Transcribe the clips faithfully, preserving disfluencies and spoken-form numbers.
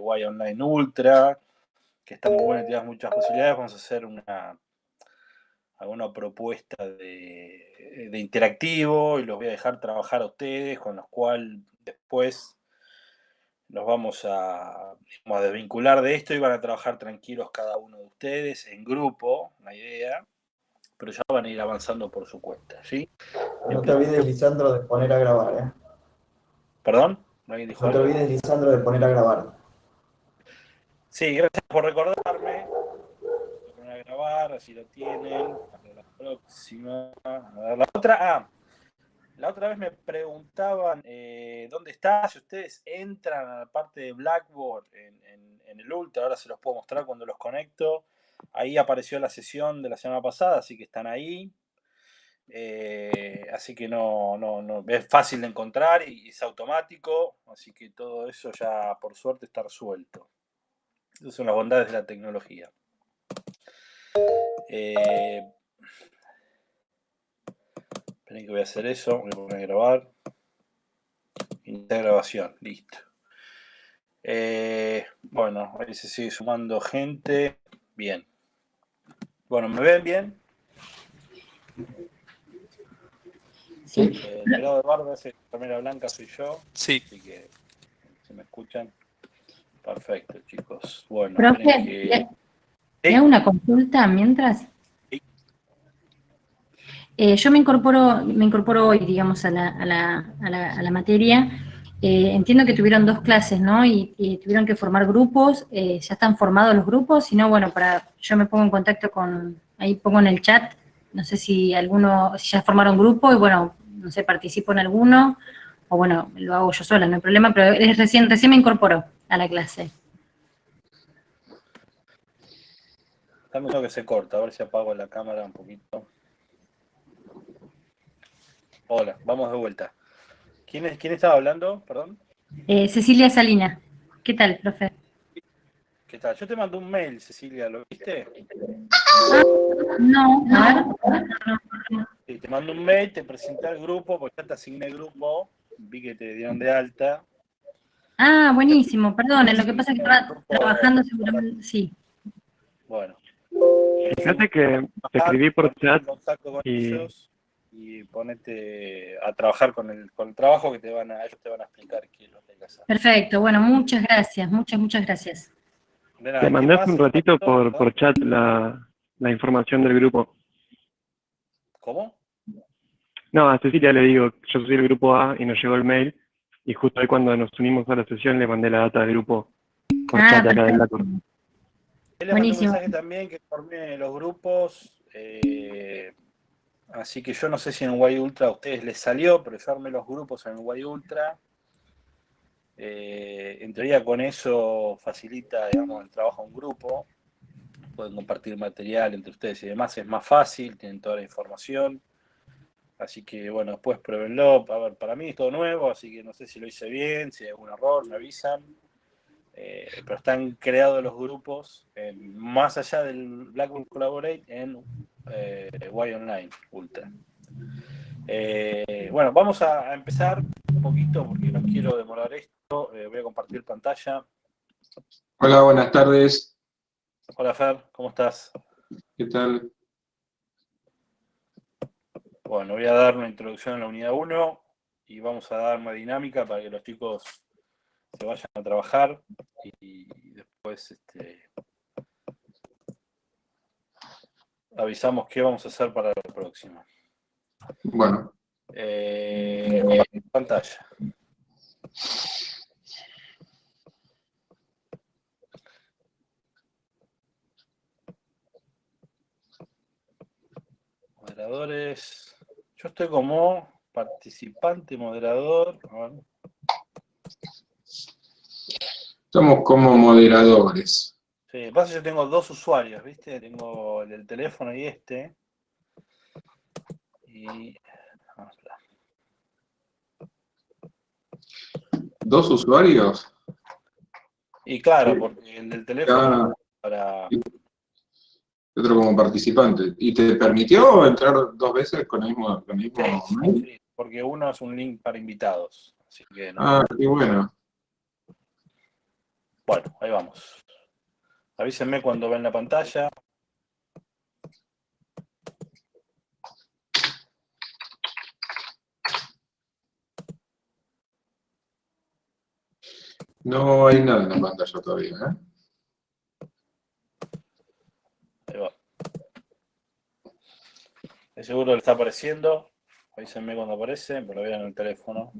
Y Online Ultra, que está muy buena y tiene muchas posibilidades. Vamos a hacer una alguna propuesta de, de interactivo y los voy a dejar trabajar a ustedes, con los cuales después nos vamos a, a desvincular de esto y van a trabajar tranquilos cada uno de ustedes, en grupo, una idea, pero ya van a ir avanzando por su cuenta, ¿sí? No te olvides, Lisandro, de poner a grabar, ¿eh? ¿Perdón? ¿Alguien dijo No te algo? olvides, Lisandro, de poner a grabar. Sí, gracias por recordarme. Voy a poner a grabar, así lo tienen. Para la próxima. A ver, la otra. Ah, la otra vez me preguntaban eh, dónde está. Si ustedes entran a la parte de Blackboard en, en, en el Ultra, ahora se los puedo mostrar cuando los conecto. Ahí apareció la sesión de la semana pasada, así que están ahí. Eh, así que no, no, no, es fácil de encontrar y es automático, así que todo eso ya por suerte está resuelto. Esas son las bondades de la tecnología. Eh, esperen que voy a hacer eso, voy a poner a grabar. Iniciar grabación, listo. Eh, bueno, ahí se sigue sumando gente. Bien. Bueno, ¿me ven bien? Sí. Eh, el pelado de barba, ese remera blanca soy yo. Sí. Así que se me escuchan. Perfecto, chicos. Bueno, Profe, esperen que... ¿le, ¿le hago una consulta mientras? Sí. Eh, yo me incorporo, me incorporo hoy, digamos, a la, a la, a la, a la materia. Eh, entiendo que tuvieron dos clases, ¿no? Y, y tuvieron que formar grupos. Eh, ¿ya están formados los grupos? Si no, bueno, para yo me pongo en contacto con, ahí pongo en el chat, no sé si alguno, si ya formaron grupo y bueno, no sé, participo en alguno, o bueno, lo hago yo sola, no hay problema, pero es recién, recién me incorporo a la clase. Dame uno que se corta, a ver si apago la cámara un poquito. Hola, vamos de vuelta. ¿Quién, es, quién estaba hablando? Perdón. Eh, Cecilia Salina. ¿Qué tal, profe? ¿Qué tal? Yo te mandé un mail, Cecilia, ¿lo viste? Ah, no, a ver. Sí, te mando un mail, te presenté al grupo, porque ya te asigné el grupo, vi que te dieron de alta. Ah, buenísimo, perdón, lo que pasa es que estaba trabajando seguramente, sí. Bueno. Fíjate que te escribí por chat contacto con y... ellos y ponete a trabajar con el, con el trabajo que te van a, ellos te van a explicar qué es lo que hay que hacer. Perfecto, bueno, muchas gracias, muchas, muchas gracias. De nada, Te mandé hace un ratito por, por chat la, la información del grupo. ¿Cómo? No, a Cecilia le digo, yo soy el grupo A y nos llegó el mail, y justo ahí cuando nos unimos a la sesión le mandé la data del grupo por Ah, chat acá del Blackboard. Él le mandó un buenísimo. mensaje también que formé los grupos, eh, así que yo no sé si en Y Ultra a ustedes les salió, pero yo armé los grupos en Y Ultra. Eh, en teoría con eso facilita, digamos, el trabajo en grupo. Pueden compartir material entre ustedes y demás, es más fácil, tienen toda la información. Así que bueno, después pruébenlo. A ver, para mí es todo nuevo, así que no sé si lo hice bien, si hay algún error, me avisan. Eh, pero están creados los grupos, eh, más allá del Blackboard Collaborate, en eh, Y Online Ultra. Eh, bueno, vamos a, a empezar un poquito porque no quiero demorar esto. Eh, voy a compartir pantalla. Hola, buenas tardes. Hola Fer, ¿cómo estás? ¿Qué tal? Bueno, voy a dar una introducción a la unidad uno y vamos a dar una dinámica para que los chicos se vayan a trabajar y después este, avisamos qué vamos a hacer para la próxima. Bueno. Eh, pantalla. Moderadores. Yo estoy como participante, moderador. A ver. Estamos como moderadores. Sí, pasa que yo tengo dos usuarios, ¿viste? Tengo el del teléfono y este. Y. ¿Dos usuarios? Y claro, porque el del teléfono Ah, para. y otro como participante. ¿Y te permitió entrar dos veces con el mismo, con el mismo Sí, mail? sí, porque uno es un link para invitados. Así que no. Ah, qué bueno. Bueno, ahí vamos. Avísenme cuando ven la pantalla. No hay nada en la pantalla todavía, ¿eh? Ahí va. De seguro le está apareciendo. Avísenme cuando aparece, pero lo vean en el teléfono.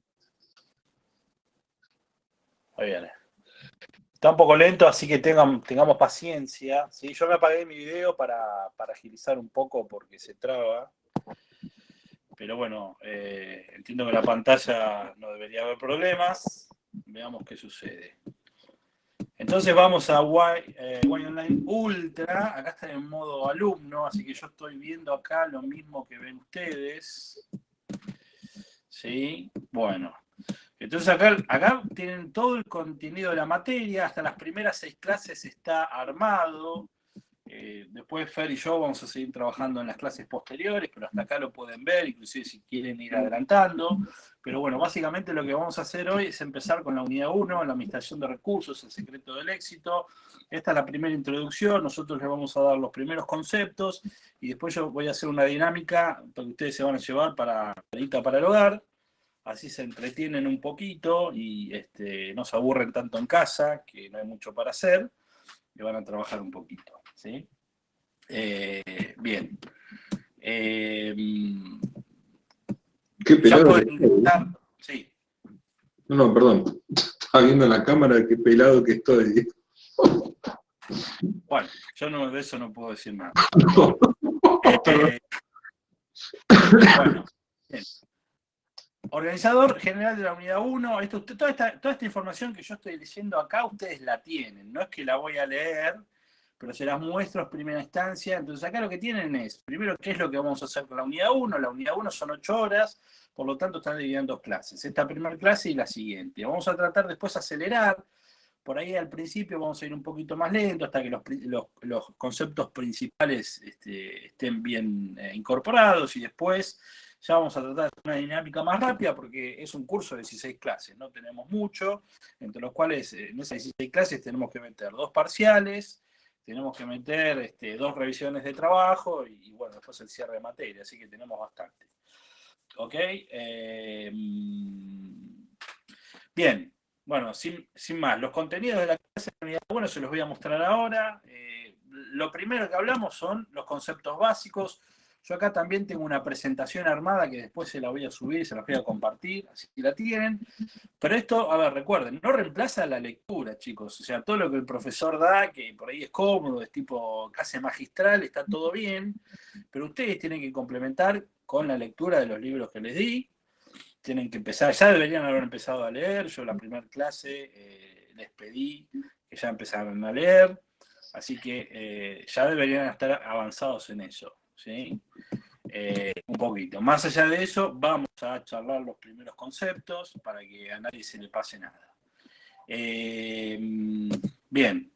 Ahí viene. Está un poco lento, así que tengan, tengamos paciencia. ¿Sí? Yo me apagué mi video para, para agilizar un poco porque se traba. Pero bueno, eh, entiendo que en la pantalla no debería haber problemas. Veamos qué sucede. Entonces vamos a Y, eh, Y Online Ultra. Acá está en modo alumno, así que yo estoy viendo acá lo mismo que ven ustedes. ¿Sí? Bueno. Entonces acá, acá tienen todo el contenido de la materia. Hasta las primeras seis clases está armado. Eh, después Fer y yo vamos a seguir trabajando en las clases posteriores, pero hasta acá lo pueden ver, inclusive si quieren ir adelantando. Pero bueno, básicamente lo que vamos a hacer hoy es empezar con la unidad uno, la administración de recursos, el secreto del éxito. Esta es la primera introducción, nosotros les vamos a dar los primeros conceptos y después yo voy a hacer una dinámica que ustedes se van a llevar para, para el hogar. Así se entretienen un poquito y este, no se aburren tanto en casa, que no hay mucho para hacer, y van a trabajar un poquito. ¿Sí? Eh, bien. Eh, Qué pelado. pueden intentar, sí. No, no, perdón. Estaba viendo en la cámara qué pelado que estoy. Bueno, yo no, de eso no puedo decir nada. No. Eh, bueno, bien. Organizador general de la unidad uno. Esto, usted, toda, esta, toda esta información que yo estoy diciendo acá, ustedes la tienen. No es que la voy a leer, pero se las muestro en primera instancia. Entonces acá lo que tienen es, primero, qué es lo que vamos a hacer con la unidad uno. La unidad uno son ocho horas, por lo tanto están divididas en dos clases. Esta primera clase y la siguiente. Vamos a tratar después de acelerar. Por ahí al principio vamos a ir un poquito más lento hasta que los, los, los conceptos principales este, estén bien eh, incorporados y después ya vamos a tratar de una dinámica más rápida porque es un curso de dieciséis clases, no tenemos mucho, entre los cuales en esas dieciséis clases tenemos que meter dos parciales, tenemos que meter este, dos revisiones de trabajo y, y bueno, después el cierre de materia, así que tenemos bastante. ¿Ok? Eh, bien. Bueno, sin, sin más, los contenidos de la clase de unidad uno se los voy a mostrar ahora. Eh, lo primero que hablamos son los conceptos básicos. Yo acá también tengo una presentación armada que después se la voy a subir y se la voy a compartir, así que la tienen. Pero esto, a ver, recuerden, no reemplaza la lectura, chicos. O sea, todo lo que el profesor da, que por ahí es cómodo, es tipo clase magistral, está todo bien, pero ustedes tienen que complementar con la lectura de los libros que les di. Tienen que empezar, ya deberían haber empezado a leer. Yo la primera clase eh, les pedí que ya empezaran a leer, así que eh, ya deberían estar avanzados en eso, ¿sí? Eh, un poquito. Más allá de eso, vamos a charlar los primeros conceptos para que a nadie se le pase nada. Eh, bien.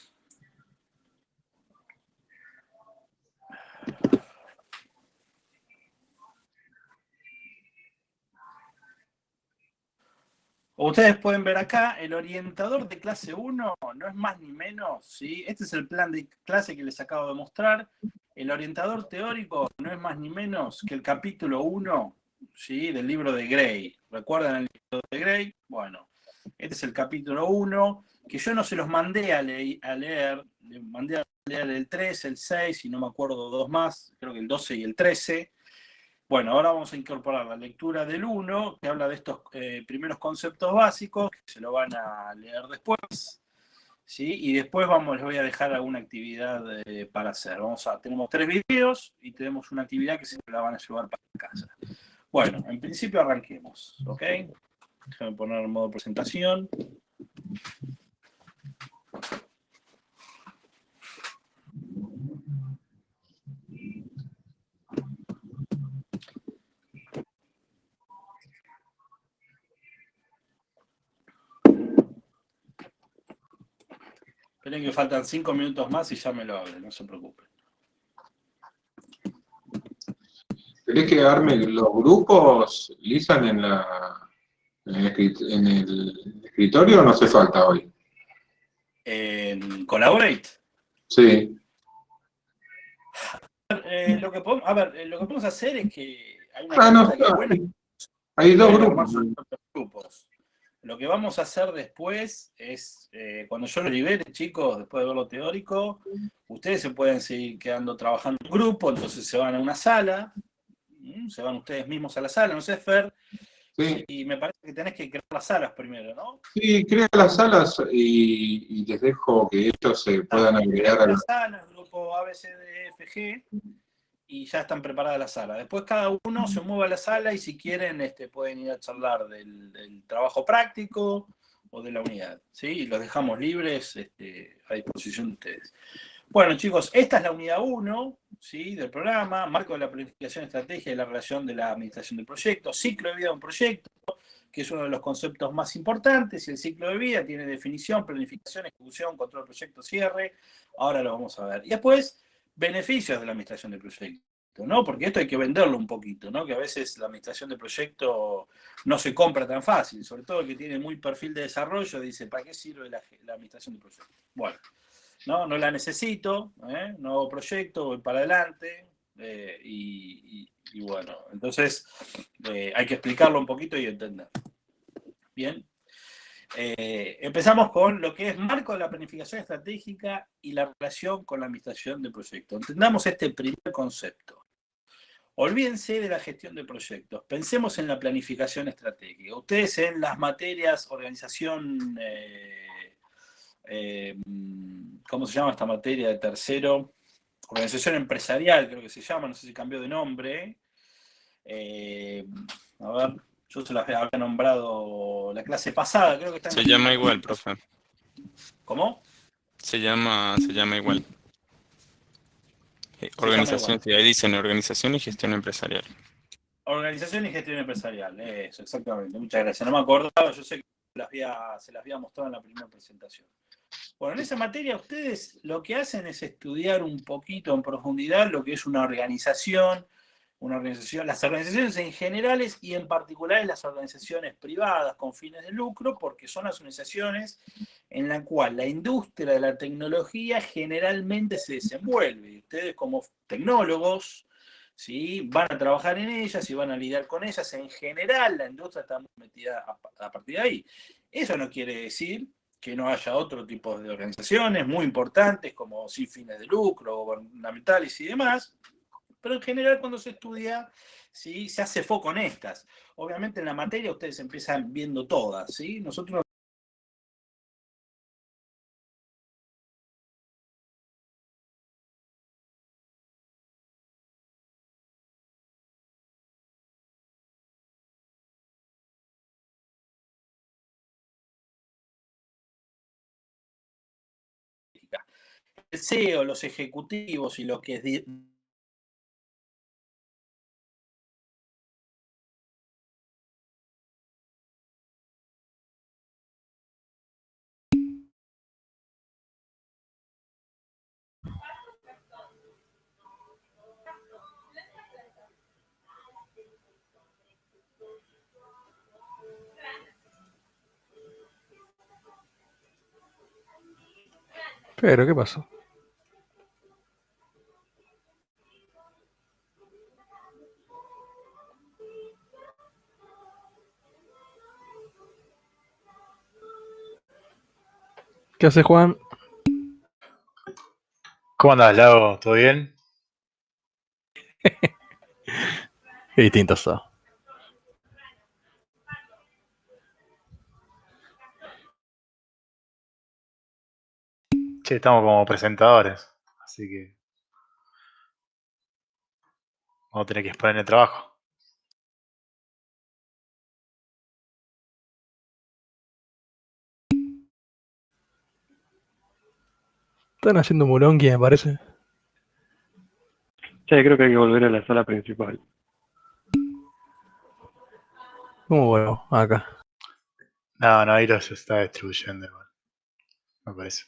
Ustedes pueden ver acá, el orientador de clase uno no es más ni menos, ¿sí? Este es el plan de clase que les acabo de mostrar. El orientador teórico no es más ni menos que el capítulo uno, ¿sí? Del libro de Gray. ¿Recuerdan el libro de Gray? Bueno, este es el capítulo uno, que yo no se los mandé a, le a leer, le mandé a leer el tres, el seis, y no me acuerdo dos más, creo que el doce y el trece. Bueno, ahora vamos a incorporar la lectura del uno, que habla de estos eh, primeros conceptos básicos, que se lo van a leer después, ¿sí? Y después vamos, les voy a dejar alguna actividad eh, para hacer. Vamos a, tenemos tres videos y tenemos una actividad que se la van a llevar para casa. Bueno, en principio arranquemos, ¿ok? Déjame poner en modo presentación. Esperen que faltan cinco minutos más y ya me lo hablen, no se preocupen. ¿Querés que arme los grupos, Lisan, en, la, en, el, en el escritorio o no hace falta hoy? en Collaborate. Sí. Eh, lo que podemos, a ver, eh, lo que podemos hacer es que hay una Ah, no, herramienta que es buena, hay dos pueden armar sus grupos. propios grupos. Lo que vamos a hacer después es, eh, cuando yo lo libere, chicos, después de ver lo teórico, ustedes se pueden seguir quedando trabajando en grupo, entonces se van a una sala, ¿m? Se van ustedes mismos a la sala, no sé, Fer, Sí, y me parece que tenés que crear las salas primero, ¿no? sí, crea las salas y, y les dejo que ellos se puedan agregar a la... Las salas, grupo A, B, C, D, E, F, G, y ya están preparadas las salas. Después cada uno se mueve a la sala y si quieren este, pueden ir a charlar del, del trabajo práctico o de la unidad, ¿sí? Y los dejamos libres este, a disposición de ustedes. Bueno, chicos, esta es la unidad uno, ¿sí? Del programa, marco de la planificación estratégica y la relación de la administración del proyecto, ciclo de vida de un proyecto, que es uno de los conceptos más importantes, y el ciclo de vida tiene definición, planificación, ejecución, control del proyecto, cierre. Ahora lo vamos a ver. Y después, beneficios de la administración del proyecto, ¿no? Porque esto hay que venderlo un poquito, ¿no? Que a veces la administración de proyecto no se compra tan fácil, sobre todo el que tiene muy perfil de desarrollo, dice, ¿para qué sirve la, la administración de proyecto? Bueno, no, no la necesito, ¿eh? No hago proyecto, voy para adelante, eh, y, y, y, bueno, entonces eh, hay que explicarlo un poquito y entender. Bien. Eh, empezamos con lo que es marco de la planificación estratégica y la relación con la administración de proyectos. Entendamos este primer concepto. Olvídense de la gestión de proyectos. Pensemos en la planificación estratégica. Ustedes en las materias organización, eh, eh, ¿cómo se llama esta materia de tercero? Organización empresarial, creo que se llama, no sé si cambió de nombre. Eh, a ver, yo se las había nombrado la clase pasada, creo que está en Se la llama misma. igual, profe. ¿Cómo? Se llama, se llama igual. Eh, Se llama igual. Organización, sí, ahí dicen organización y gestión empresarial. Organización y gestión empresarial, eso, exactamente. Muchas gracias. No me acordaba, yo sé que las había, se las había mostrado en la primera presentación. Bueno, en esa materia ustedes lo que hacen es estudiar un poquito en profundidad lo que es una organización, una organización, las organizaciones en generales y en particular las organizaciones privadas con fines de lucro, porque son las organizaciones en las cuales la industria de la tecnología generalmente se desenvuelve. Y ustedes como tecnólogos, ¿sí? Van a trabajar en ellas y van a lidiar con ellas. En general la industria está muy metida a, a partir de ahí. Eso no quiere decir que no haya otro tipo de organizaciones muy importantes como sin fines de lucro, gubernamentales y demás, pero en general cuando se estudia, ¿sí? Se hace foco en estas. Obviamente en la materia ustedes empiezan viendo todas, ¿sí? Nosotros el C E O, los ejecutivos y lo que es Pero, ¿qué pasó? ¿Qué hace Juan? ¿Cómo andás, Lago? ¿Todo bien? Qué distinto sos. Che, estamos como presentadores, así que vamos a tener que exponer el trabajo. Están haciendo mulonqui, me parece. Che, creo que hay que volver a la sala principal. ¿Cómo vuelvo? Acá. No, no, ahí los está distribuyendo igual, me parece.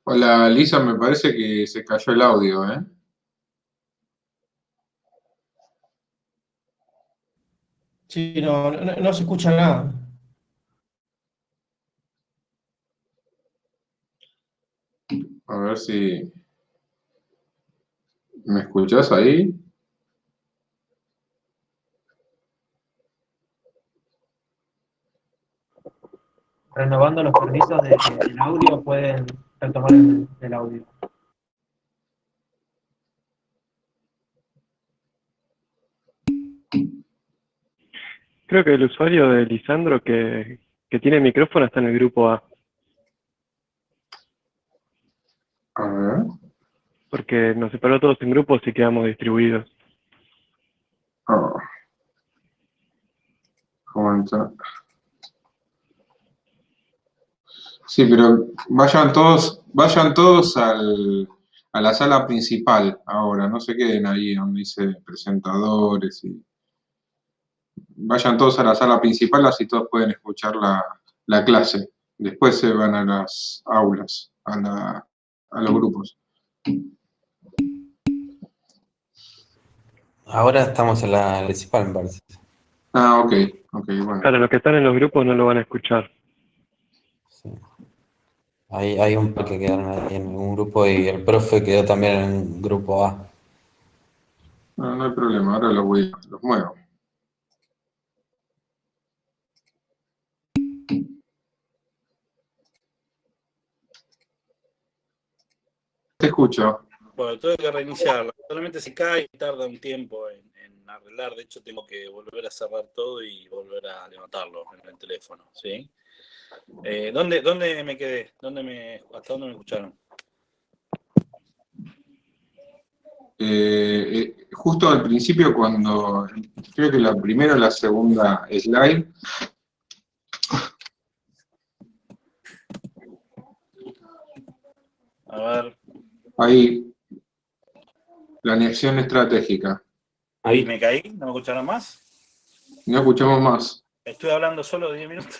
Hola, Lisa, me parece que se cayó el audio, ¿eh? Sí, no, no, no se escucha nada. A ver si... ¿Me escuchás ahí? Renovando los permisos de- del audio pueden retomar el, el audio. Creo que el usuario de Lisandro que, que tiene micrófono está en el grupo A, A ver. porque nos separó todos en grupos y quedamos distribuidos. Ah, ¿cómo entra? Sí, pero vayan todos, vayan todos al, a la sala principal ahora, no se queden ahí donde dice presentadores y vayan todos a la sala principal, así todos pueden escuchar la, la clase. Después se van a las aulas, a, la, a los grupos. Ahora estamos en la principal, me parece. Ah, ok, ok, bueno. Claro, los que están en los grupos no lo van a escuchar. Sí. Hay, hay un par que quedaron ahí en un grupo y el profe quedó también en un grupo A. No, no hay problema, ahora los voy, los muevo. Te escucho. Bueno, tuve que reiniciarla. Solamente se cae y tarda un tiempo en, en arreglar. De hecho, tengo que volver a cerrar todo y volver a levantarlo en el teléfono, ¿sí? Eh, ¿dónde, ¿Dónde me quedé? ¿Dónde me, ¿Hasta dónde me escucharon? Eh, eh, justo al principio cuando, creo que la primera o la segunda slide, A ver. ahí, planeación estratégica. Ahí me caí, ¿no me escucharon más? No escuchamos más. Estuve hablando solo diez minutos.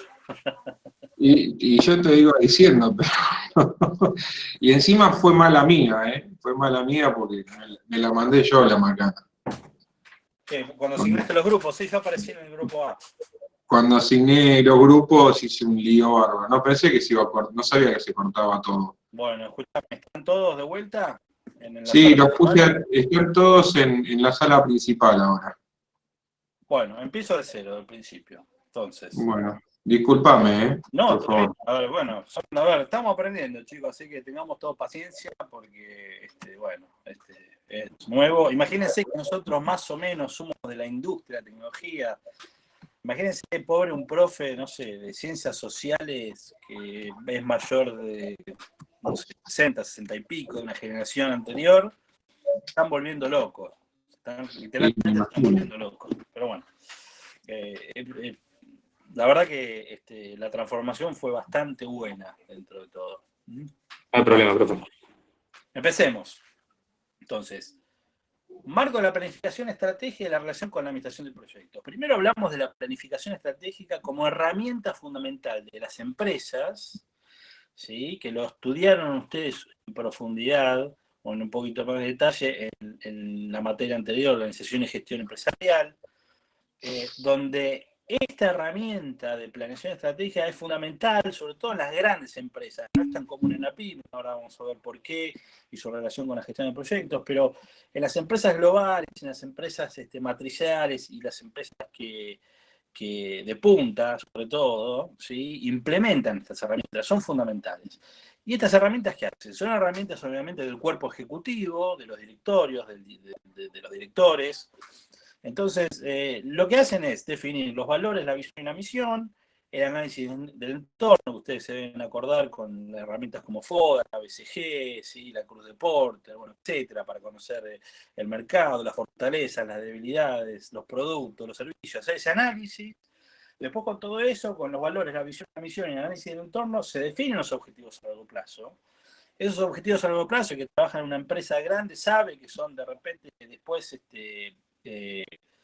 Y, y yo te iba diciendo, pero... y encima fue mala mía, ¿eh? Fue mala mía porque me, me la mandé yo la macana. ¿Qué? Cuando asignaste los grupos, sí, yo aparecí en el grupo A. Cuando asigné los grupos hice un lío bárbaro. No pensé que se iba a cortar, no sabía que se cortaba todo. Bueno, escúchame, ¿están todos de vuelta? En, en la Sí, sala los puse, principal? a- están todos en, en la sala principal ahora. Bueno, empiezo de cero, del principio. Entonces. Bueno, discúlpame, ¿eh? No, Por todo bien. favor. A ver, bueno, son- a ver, estamos aprendiendo, chicos, así que tengamos todo paciencia porque, este, bueno, este, es nuevo. Imagínense que nosotros más o menos somos de la industria, tecnología. Imagínense, pobre, un profe, no sé, de ciencias sociales que es mayor de, no sé, sesenta, sesenta y pico, de una generación anterior, están volviendo locos. Están, Sí, me literalmente se están imagino. volviendo locos. Pero bueno, eh, eh, eh, la verdad que este, la transformación fue bastante buena dentro de todo. ¿Mm? No hay problema, profe. Empecemos. Entonces, marco de la planificación estratégica y la relación con la administración de proyectos. Primero hablamos de la planificación estratégica como herramienta fundamental de las empresas, ¿sí? Que lo estudiaron ustedes en profundidad o en un poquito más de detalle en, en la materia anterior, organización y gestión empresarial, eh, donde esta herramienta de planeación estratégica es fundamental, sobre todo en las grandes empresas. No es tan común en la pyme, ahora vamos a ver por qué y su relación con la gestión de proyectos, pero en las empresas globales, en las empresas este, matriciales y las empresas que, que de punta, sobre todo, ¿sí? Implementan estas herramientas, son fundamentales. ¿Y estas herramientas qué hacen? Son herramientas obviamente del cuerpo ejecutivo, de los directorios, del, de, de, de los directores. Entonces, eh, lo que hacen es definir los valores, la visión y la misión, el análisis del entorno, que ustedes se deben acordar con herramientas como FODA, la B C G, ¿sí? La Cruz de Porter, bueno, etcétera, para conocer eh, el mercado, las fortalezas, las debilidades, los productos, los servicios, hacer ese análisis. Después, con todo eso, con los valores, la visión, la misión y el análisis del entorno, se definen los objetivos a largo plazo. Esos objetivos a largo plazo, que trabajan en una empresa grande, sabe que son de repente después este, eh,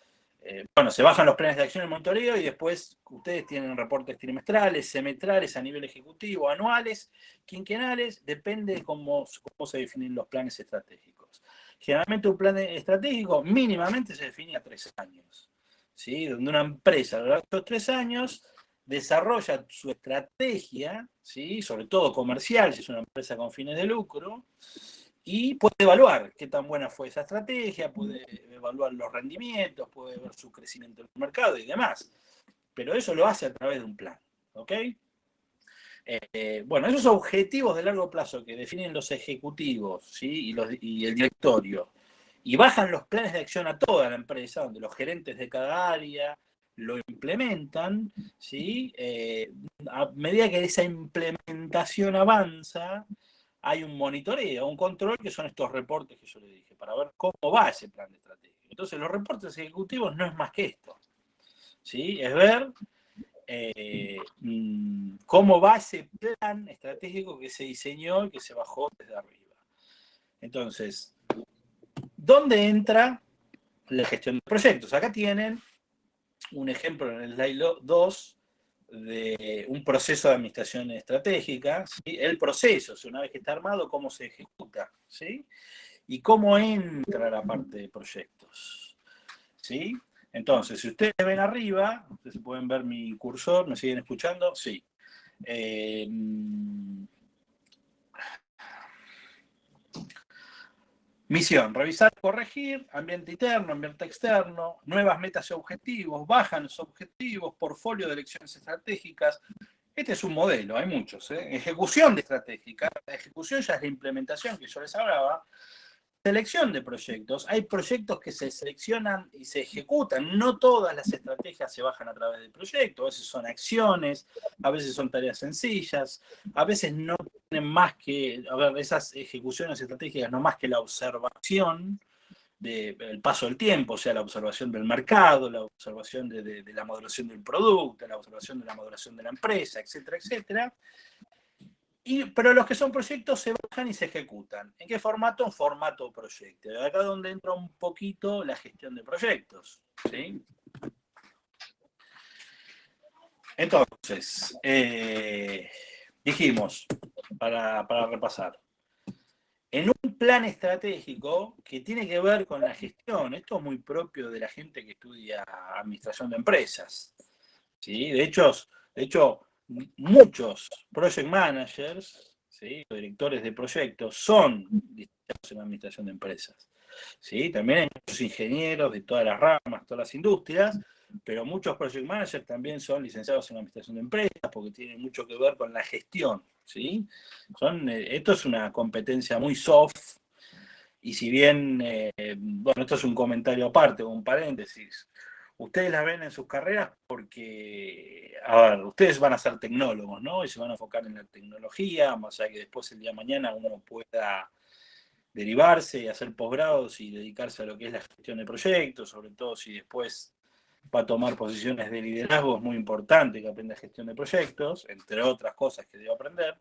eh, bueno, se bajan los planes de acción y monitoreo y después ustedes tienen reportes trimestrales, semestrales, a nivel ejecutivo, anuales, quinquenales, depende de cómo, cómo se definen los planes estratégicos. Generalmente un plan estratégico mínimamente se define a tres años, ¿sí? Donde una empresa a lo largo de estos tres años desarrolla su estrategia, ¿sí? Sobre todo comercial, si es una empresa con fines de lucro, y puede evaluar qué tan buena fue esa estrategia, puede evaluar los rendimientos, puede ver su crecimiento en el mercado y demás. Pero eso lo hace a través de un plan, ¿ok? Eh, bueno, esos objetivos de largo plazo que definen los ejecutivos, ¿sí? y, los, y el directorio, y bajan los planes de acción a toda la empresa, donde los gerentes de cada área lo implementan, ¿sí? Eh, a medida que esa implementación avanza, hay un monitoreo, un control, que son estos reportes que yo les dije, para ver cómo va ese plan de estrategia. Entonces, los reportes ejecutivos no es más que esto, ¿sí? Es ver eh, cómo va ese plan estratégico que se diseñó y que se bajó desde arriba. Entonces, ¿dónde entra la gestión de proyectos? Acá tienen un ejemplo en el slide dos de un proceso de administración estratégica, ¿sí? El proceso, o sea, una vez que está armado, cómo se ejecuta, ¿sí? Y cómo entra la parte de proyectos, ¿sí? Entonces, si ustedes ven arriba, ustedes pueden ver mi cursor, ¿me siguen escuchando? Sí. Eh, Misión, revisar, corregir, ambiente interno, ambiente externo, nuevas metas y objetivos, bajan los objetivos, portfolio de elecciones estratégicas. Este es un modelo, hay muchos. ¿eh? Ejecución de estratégica, la ejecución ya es la implementación que yo les hablaba. Selección de proyectos, hay proyectos que se seleccionan y se ejecutan, no todas las estrategias se bajan a través del proyecto, a veces son acciones, a veces son tareas sencillas, a veces no tienen más que, a ver, esas ejecuciones estratégicas no más que la observación del de, paso del tiempo, o sea, la observación del mercado, la observación de, de, de la modelación del producto, la observación de la modelación de la empresa, etcétera, etcétera. Y, pero los que son proyectos se bajan y se ejecutan. ¿En qué formato? En formato proyecto. De acá es donde entra un poquito la gestión de proyectos. ¿Sí? Entonces, eh, dijimos, para, para repasar, en un plan estratégico que tiene que ver con la gestión, esto es muy propio de la gente que estudia administración de empresas. ¿Sí? De hecho, de hecho muchos project managers, ¿sí? directores de proyectos, son licenciados en administración de empresas. ¿Sí? También hay muchos ingenieros de todas las ramas, todas las industrias, pero muchos project managers también son licenciados en administración de empresas porque tienen mucho que ver con la gestión. ¿Sí? Son, eh, esto es una competencia muy soft, y si bien, eh, bueno, esto es un comentario aparte, un paréntesis, ustedes las ven en sus carreras porque, a ver, ustedes van a ser tecnólogos, ¿no? Y se van a enfocar en la tecnología, más allá que después el día de mañana uno pueda derivarse y hacer posgrados y dedicarse a lo que es la gestión de proyectos, sobre todo si después va a tomar posiciones de liderazgo, es muy importante que aprenda gestión de proyectos, entre otras cosas que debo aprender.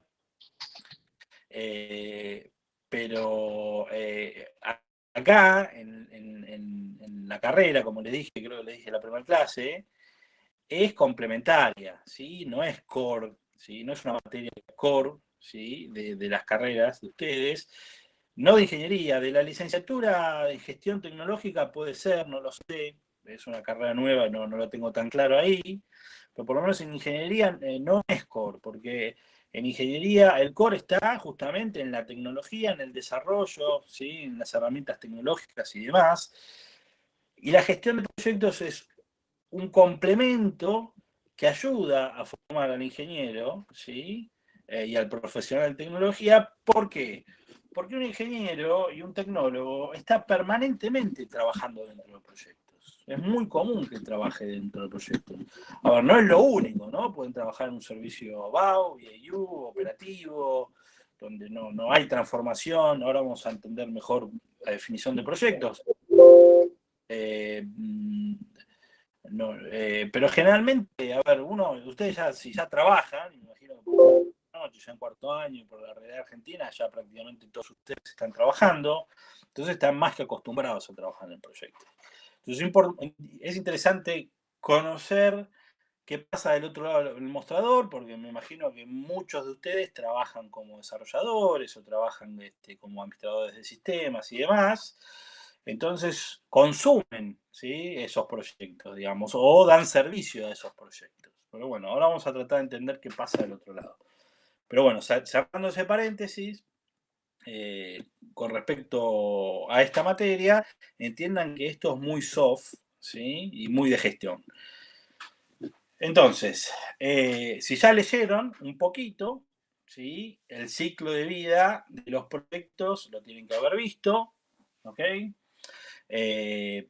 Eh, pero eh, acá, en, en, en la carrera, como les dije, creo que les dije en la primera clase, es complementaria, ¿sí? No es core, ¿sí? No es una materia core, ¿sí? de, de las carreras de ustedes, no de ingeniería, de la licenciatura en gestión tecnológica puede ser, no lo sé, es una carrera nueva, no, no lo tengo tan claro ahí, pero por lo menos en ingeniería eh, no es core, porque en ingeniería el core está justamente en la tecnología, en el desarrollo, ¿sí? en las herramientas tecnológicas y demás, y la gestión de proyectos es un complemento que ayuda a formar al ingeniero, ¿sí? eh, y al profesional de tecnología. ¿Por qué? Porque un ingeniero y un tecnólogo está permanentemente trabajando dentro de proyectos. Es muy común que trabaje dentro de proyectos. A ver, no es lo único, ¿no? Pueden trabajar en un servicio B A U, B A U, operativo, donde no, no hay transformación. Ahora vamos a entender mejor la definición de proyectos. Eh, No, eh, pero generalmente, a ver, uno, ustedes ya, si ya trabajan, imagino que por la noche, ya en cuarto año, por la realidad argentina, ya prácticamente todos ustedes están trabajando, entonces están más que acostumbrados a trabajar en el proyecto. Entonces es interesante conocer qué pasa del otro lado del mostrador, porque me imagino que muchos de ustedes trabajan como desarrolladores o trabajan este, como administradores de sistemas y demás. Entonces consumen, ¿sí?, esos proyectos, digamos, o dan servicio a esos proyectos. Pero bueno, ahora vamos a tratar de entender qué pasa del otro lado. Pero bueno, cerrando ese paréntesis, eh, con respecto a esta materia, entiendan que esto es muy soft, ¿sí?, y muy de gestión. Entonces, eh, si ya leyeron un poquito, ¿sí?, el ciclo de vida de los proyectos lo tienen que haber visto, ¿ok? Eh,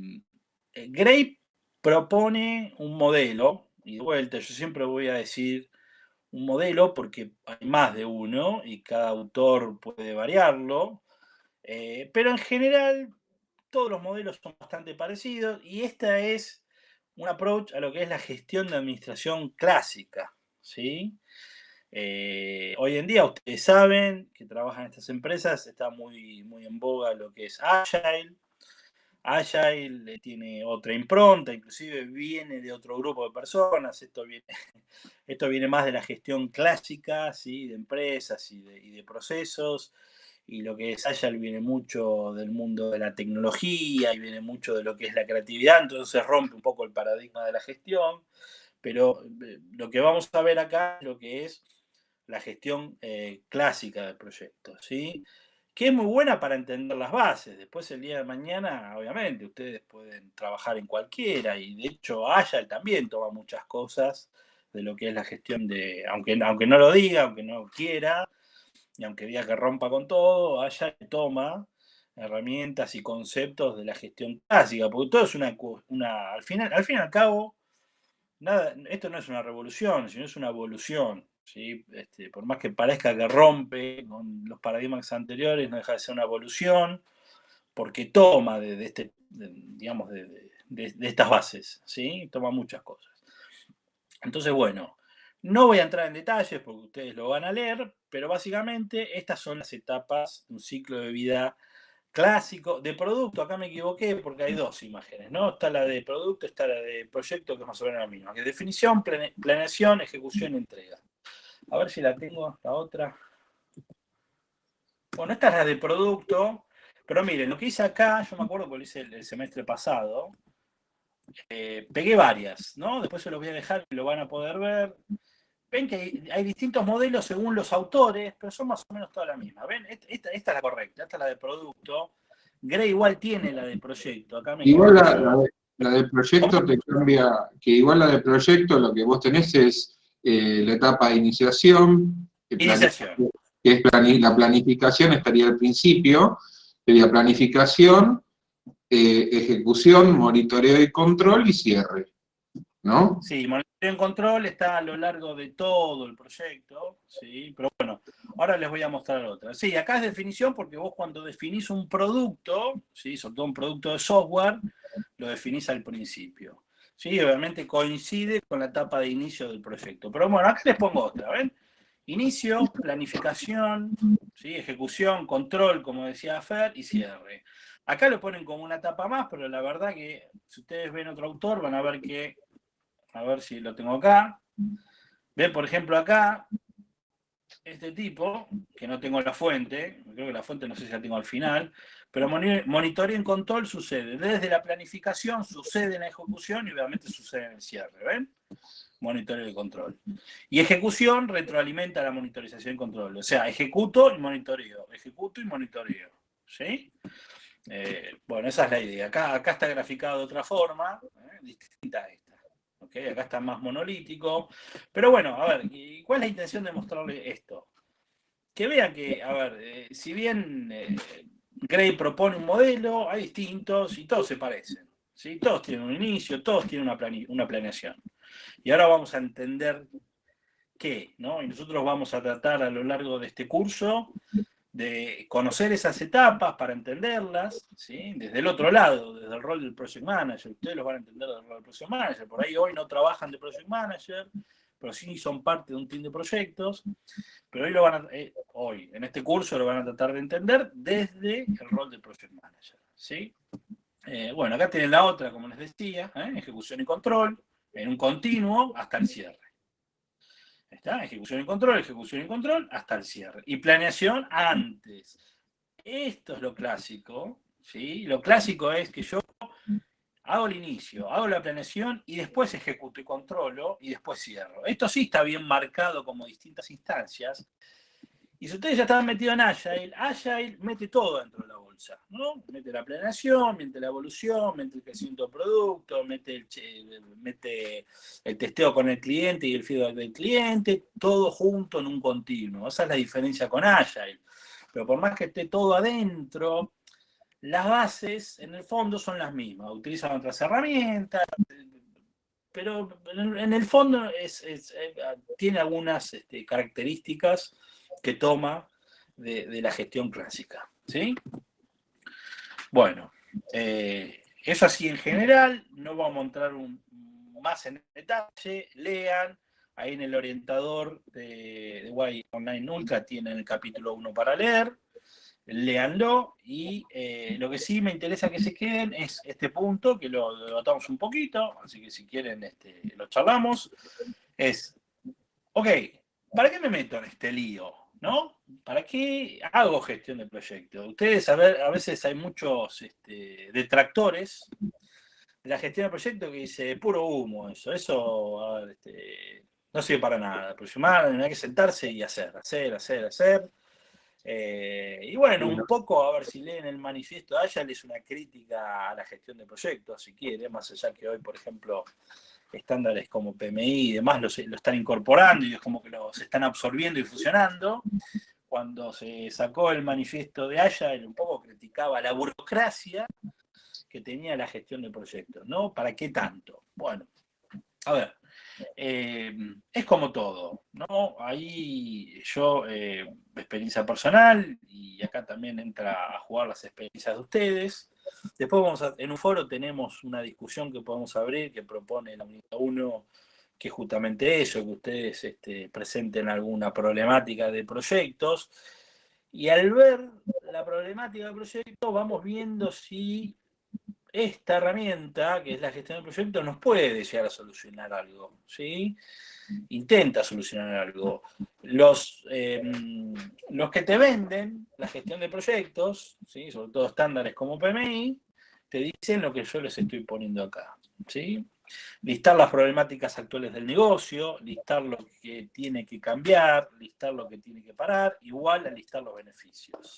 Gray propone un modelo, y de vuelta yo siempre voy a decir un modelo porque hay más de uno y cada autor puede variarlo, eh, pero en general todos los modelos son bastante parecidos y esta es un approach a lo que es la gestión de administración clásica, ¿sí? Eh, hoy en día ustedes saben que trabajan en estas empresas, está muy, muy en boga lo que es Agile. Agile tiene otra impronta, inclusive viene de otro grupo de personas, esto viene, esto viene más de la gestión clásica, ¿sí?, de empresas y de, y de procesos, y lo que es Agile viene mucho del mundo de la tecnología y viene mucho de lo que es la creatividad, entonces rompe un poco el paradigma de la gestión, pero lo que vamos a ver acá es lo que es la gestión eh, clásica del proyecto, ¿sí?, que es muy buena para entender las bases. Después, el día de mañana, obviamente, ustedes pueden trabajar en cualquiera, y de hecho Agile también toma muchas cosas de lo que es la gestión de, aunque, aunque no lo diga, aunque no quiera, y aunque diga que rompa con todo, Agile toma herramientas y conceptos de la gestión clásica, porque todo es una, una al, final, al fin y al cabo, nada, esto no es una revolución, sino es una evolución. ¿Sí? Este, por más que parezca que rompe con los paradigmas anteriores, no deja de ser una evolución, porque toma de, de este, de, digamos, de, de, de estas bases, ¿sí? Toma muchas cosas. Entonces, bueno, no voy a entrar en detalles porque ustedes lo van a leer, pero básicamente estas son las etapas de un ciclo de vida clásico. De producto, acá me equivoqué porque hay dos imágenes, ¿no? Está la de producto, está la de proyecto, que es más o menos la misma, que es definición, plane, planeación, ejecución y entrega. A ver si la tengo, la otra. Bueno, esta es la de producto, pero miren, lo que hice acá, yo me acuerdo que lo hice el, el semestre pasado, eh, pegué varias, ¿no? Después se los voy a dejar y lo van a poder ver. Ven que hay, hay distintos modelos según los autores, pero son más o menos todas las mismas. ¿Ven? Esta, esta es la correcta, esta es la de producto. Gray igual tiene la de proyecto. Acá me igual la, la, de, la de proyecto te cambia, que igual la de proyecto lo que vos tenés es eh, la etapa de iniciación, que, iniciación. que es plani, la planificación estaría al principio, sería planificación, eh, ejecución, monitoreo y control y cierre, ¿no? Sí, monitoreo y control está a lo largo de todo el proyecto, ¿sí? Pero bueno, ahora les voy a mostrar otra. Sí, acá es definición porque vos cuando definís un producto, ¿sí?, sobre todo un producto de software, lo definís al principio. Sí, obviamente coincide con la etapa de inicio del proyecto. Pero bueno, acá les pongo otra, ¿ven? Inicio, planificación, ¿sí?, ejecución, control, como decía Fer, y cierre. Acá lo ponen como una etapa más, pero la verdad que si ustedes ven otro autor van a ver que, a ver si lo tengo acá, ven por ejemplo acá, este tipo, que no tengo la fuente, creo que la fuente no sé si la tengo al final, pero monitoreo y control sucede desde la planificación, sucede en la ejecución y obviamente sucede en el cierre, ¿ven? Monitoreo y control. Y ejecución retroalimenta la monitorización y control. O sea, ejecuto y monitoreo, ejecuto y monitoreo. ¿Sí? Eh, bueno, esa es la idea. Acá, acá está graficado de otra forma, ¿eh?, distinta a esta. ¿Okay? Acá está más monolítico. Pero bueno, a ver, ¿y cuál es la intención de mostrarle esto? Que vean que, a ver, eh, si bien eh, Gray propone un modelo, hay distintos y todos se parecen. ¿Sí? Todos tienen un inicio, todos tienen una, plane una planeación. Y ahora vamos a entender qué, ¿no? Y nosotros vamos a tratar a lo largo de este curso de conocer esas etapas para entenderlas, ¿sí?, desde el otro lado, desde el rol del Project Manager. Ustedes lo van a entender desde el rol del Project Manager. Por ahí hoy no trabajan de Project Manager, pero sí son parte de un team de proyectos. Pero hoy, lo van a, eh, hoy en este curso lo van a tratar de entender desde el rol del Project Manager, ¿sí? Eh, bueno, acá tienen la otra, como les decía, ¿eh? Ejecución y control, en un continuo hasta el cierre. ¿Está? Ejecución y control, ejecución y control, hasta el cierre. Y planeación antes. Esto es lo clásico, ¿sí? Lo clásico es que yo hago el inicio, hago la planeación y después ejecuto y controlo y después cierro. Esto sí está bien marcado como distintas instancias. Y si ustedes ya están metidos en Agile, Agile mete todo dentro de la bolsa, ¿no? Mete la planeación, mete la evolución, mete el crecimiento del producto, mete el, mete el testeo con el cliente y el feedback del cliente, todo junto en un continuo. Esa es la diferencia con Agile. Pero por más que esté todo adentro, las bases en el fondo son las mismas. Utilizan otras herramientas, pero en el fondo es, es, tiene algunas este, características que toma de, de la gestión clásica, ¿sí? Bueno, eh, eso así en general, no vamos a entrar un, más en detalle, lean, ahí en el orientador de, de Y Online Ultra tienen el capítulo uno para leer, léanlo, y eh, lo que sí me interesa que se queden es este punto, que lo debatamos un poquito, así que si quieren este, lo charlamos, es, ok, ¿para qué me meto en este lío? ¿No? ¿Para qué hago gestión de proyectos? Ustedes, a, ver, a veces hay muchos este, detractores de la gestión de proyectos que dice, puro humo eso, eso a ver, este, no sirve para nada, aproximar, hay que sentarse y hacer, hacer, hacer, hacer. Eh, y bueno, un poco, a ver si leen el manifiesto de Agile, es una crítica a la gestión de proyectos, si quiere, más allá que hoy, por ejemplo, estándares como P M I y demás lo, lo están incorporando y es como que los están absorbiendo y fusionando. Cuando se sacó el manifiesto de Agile, un poco criticaba la burocracia que tenía la gestión de proyectos, ¿no? ¿Para qué tanto? Bueno, a ver, eh, es como todo, ¿no? Ahí yo, eh, experiencia personal, y acá también entra a jugar las experiencias de ustedes. Después vamos a, en un foro tenemos una discusión que podemos abrir que propone la unidad uno, que es justamente eso, que ustedes este, presenten alguna problemática de proyectos. Y al ver la problemática de proyectos, vamos viendo si esta herramienta, que es la gestión de proyectos, nos puede llegar a solucionar algo, ¿sí? Intenta solucionar algo. Los, eh, los que te venden la gestión de proyectos, ¿sí? Sobre todo estándares como P M I, te dicen lo que yo les estoy poniendo acá, ¿sí? Listar las problemáticas actuales del negocio, listar lo que tiene que cambiar, listar lo que tiene que parar, igual a listar los beneficios.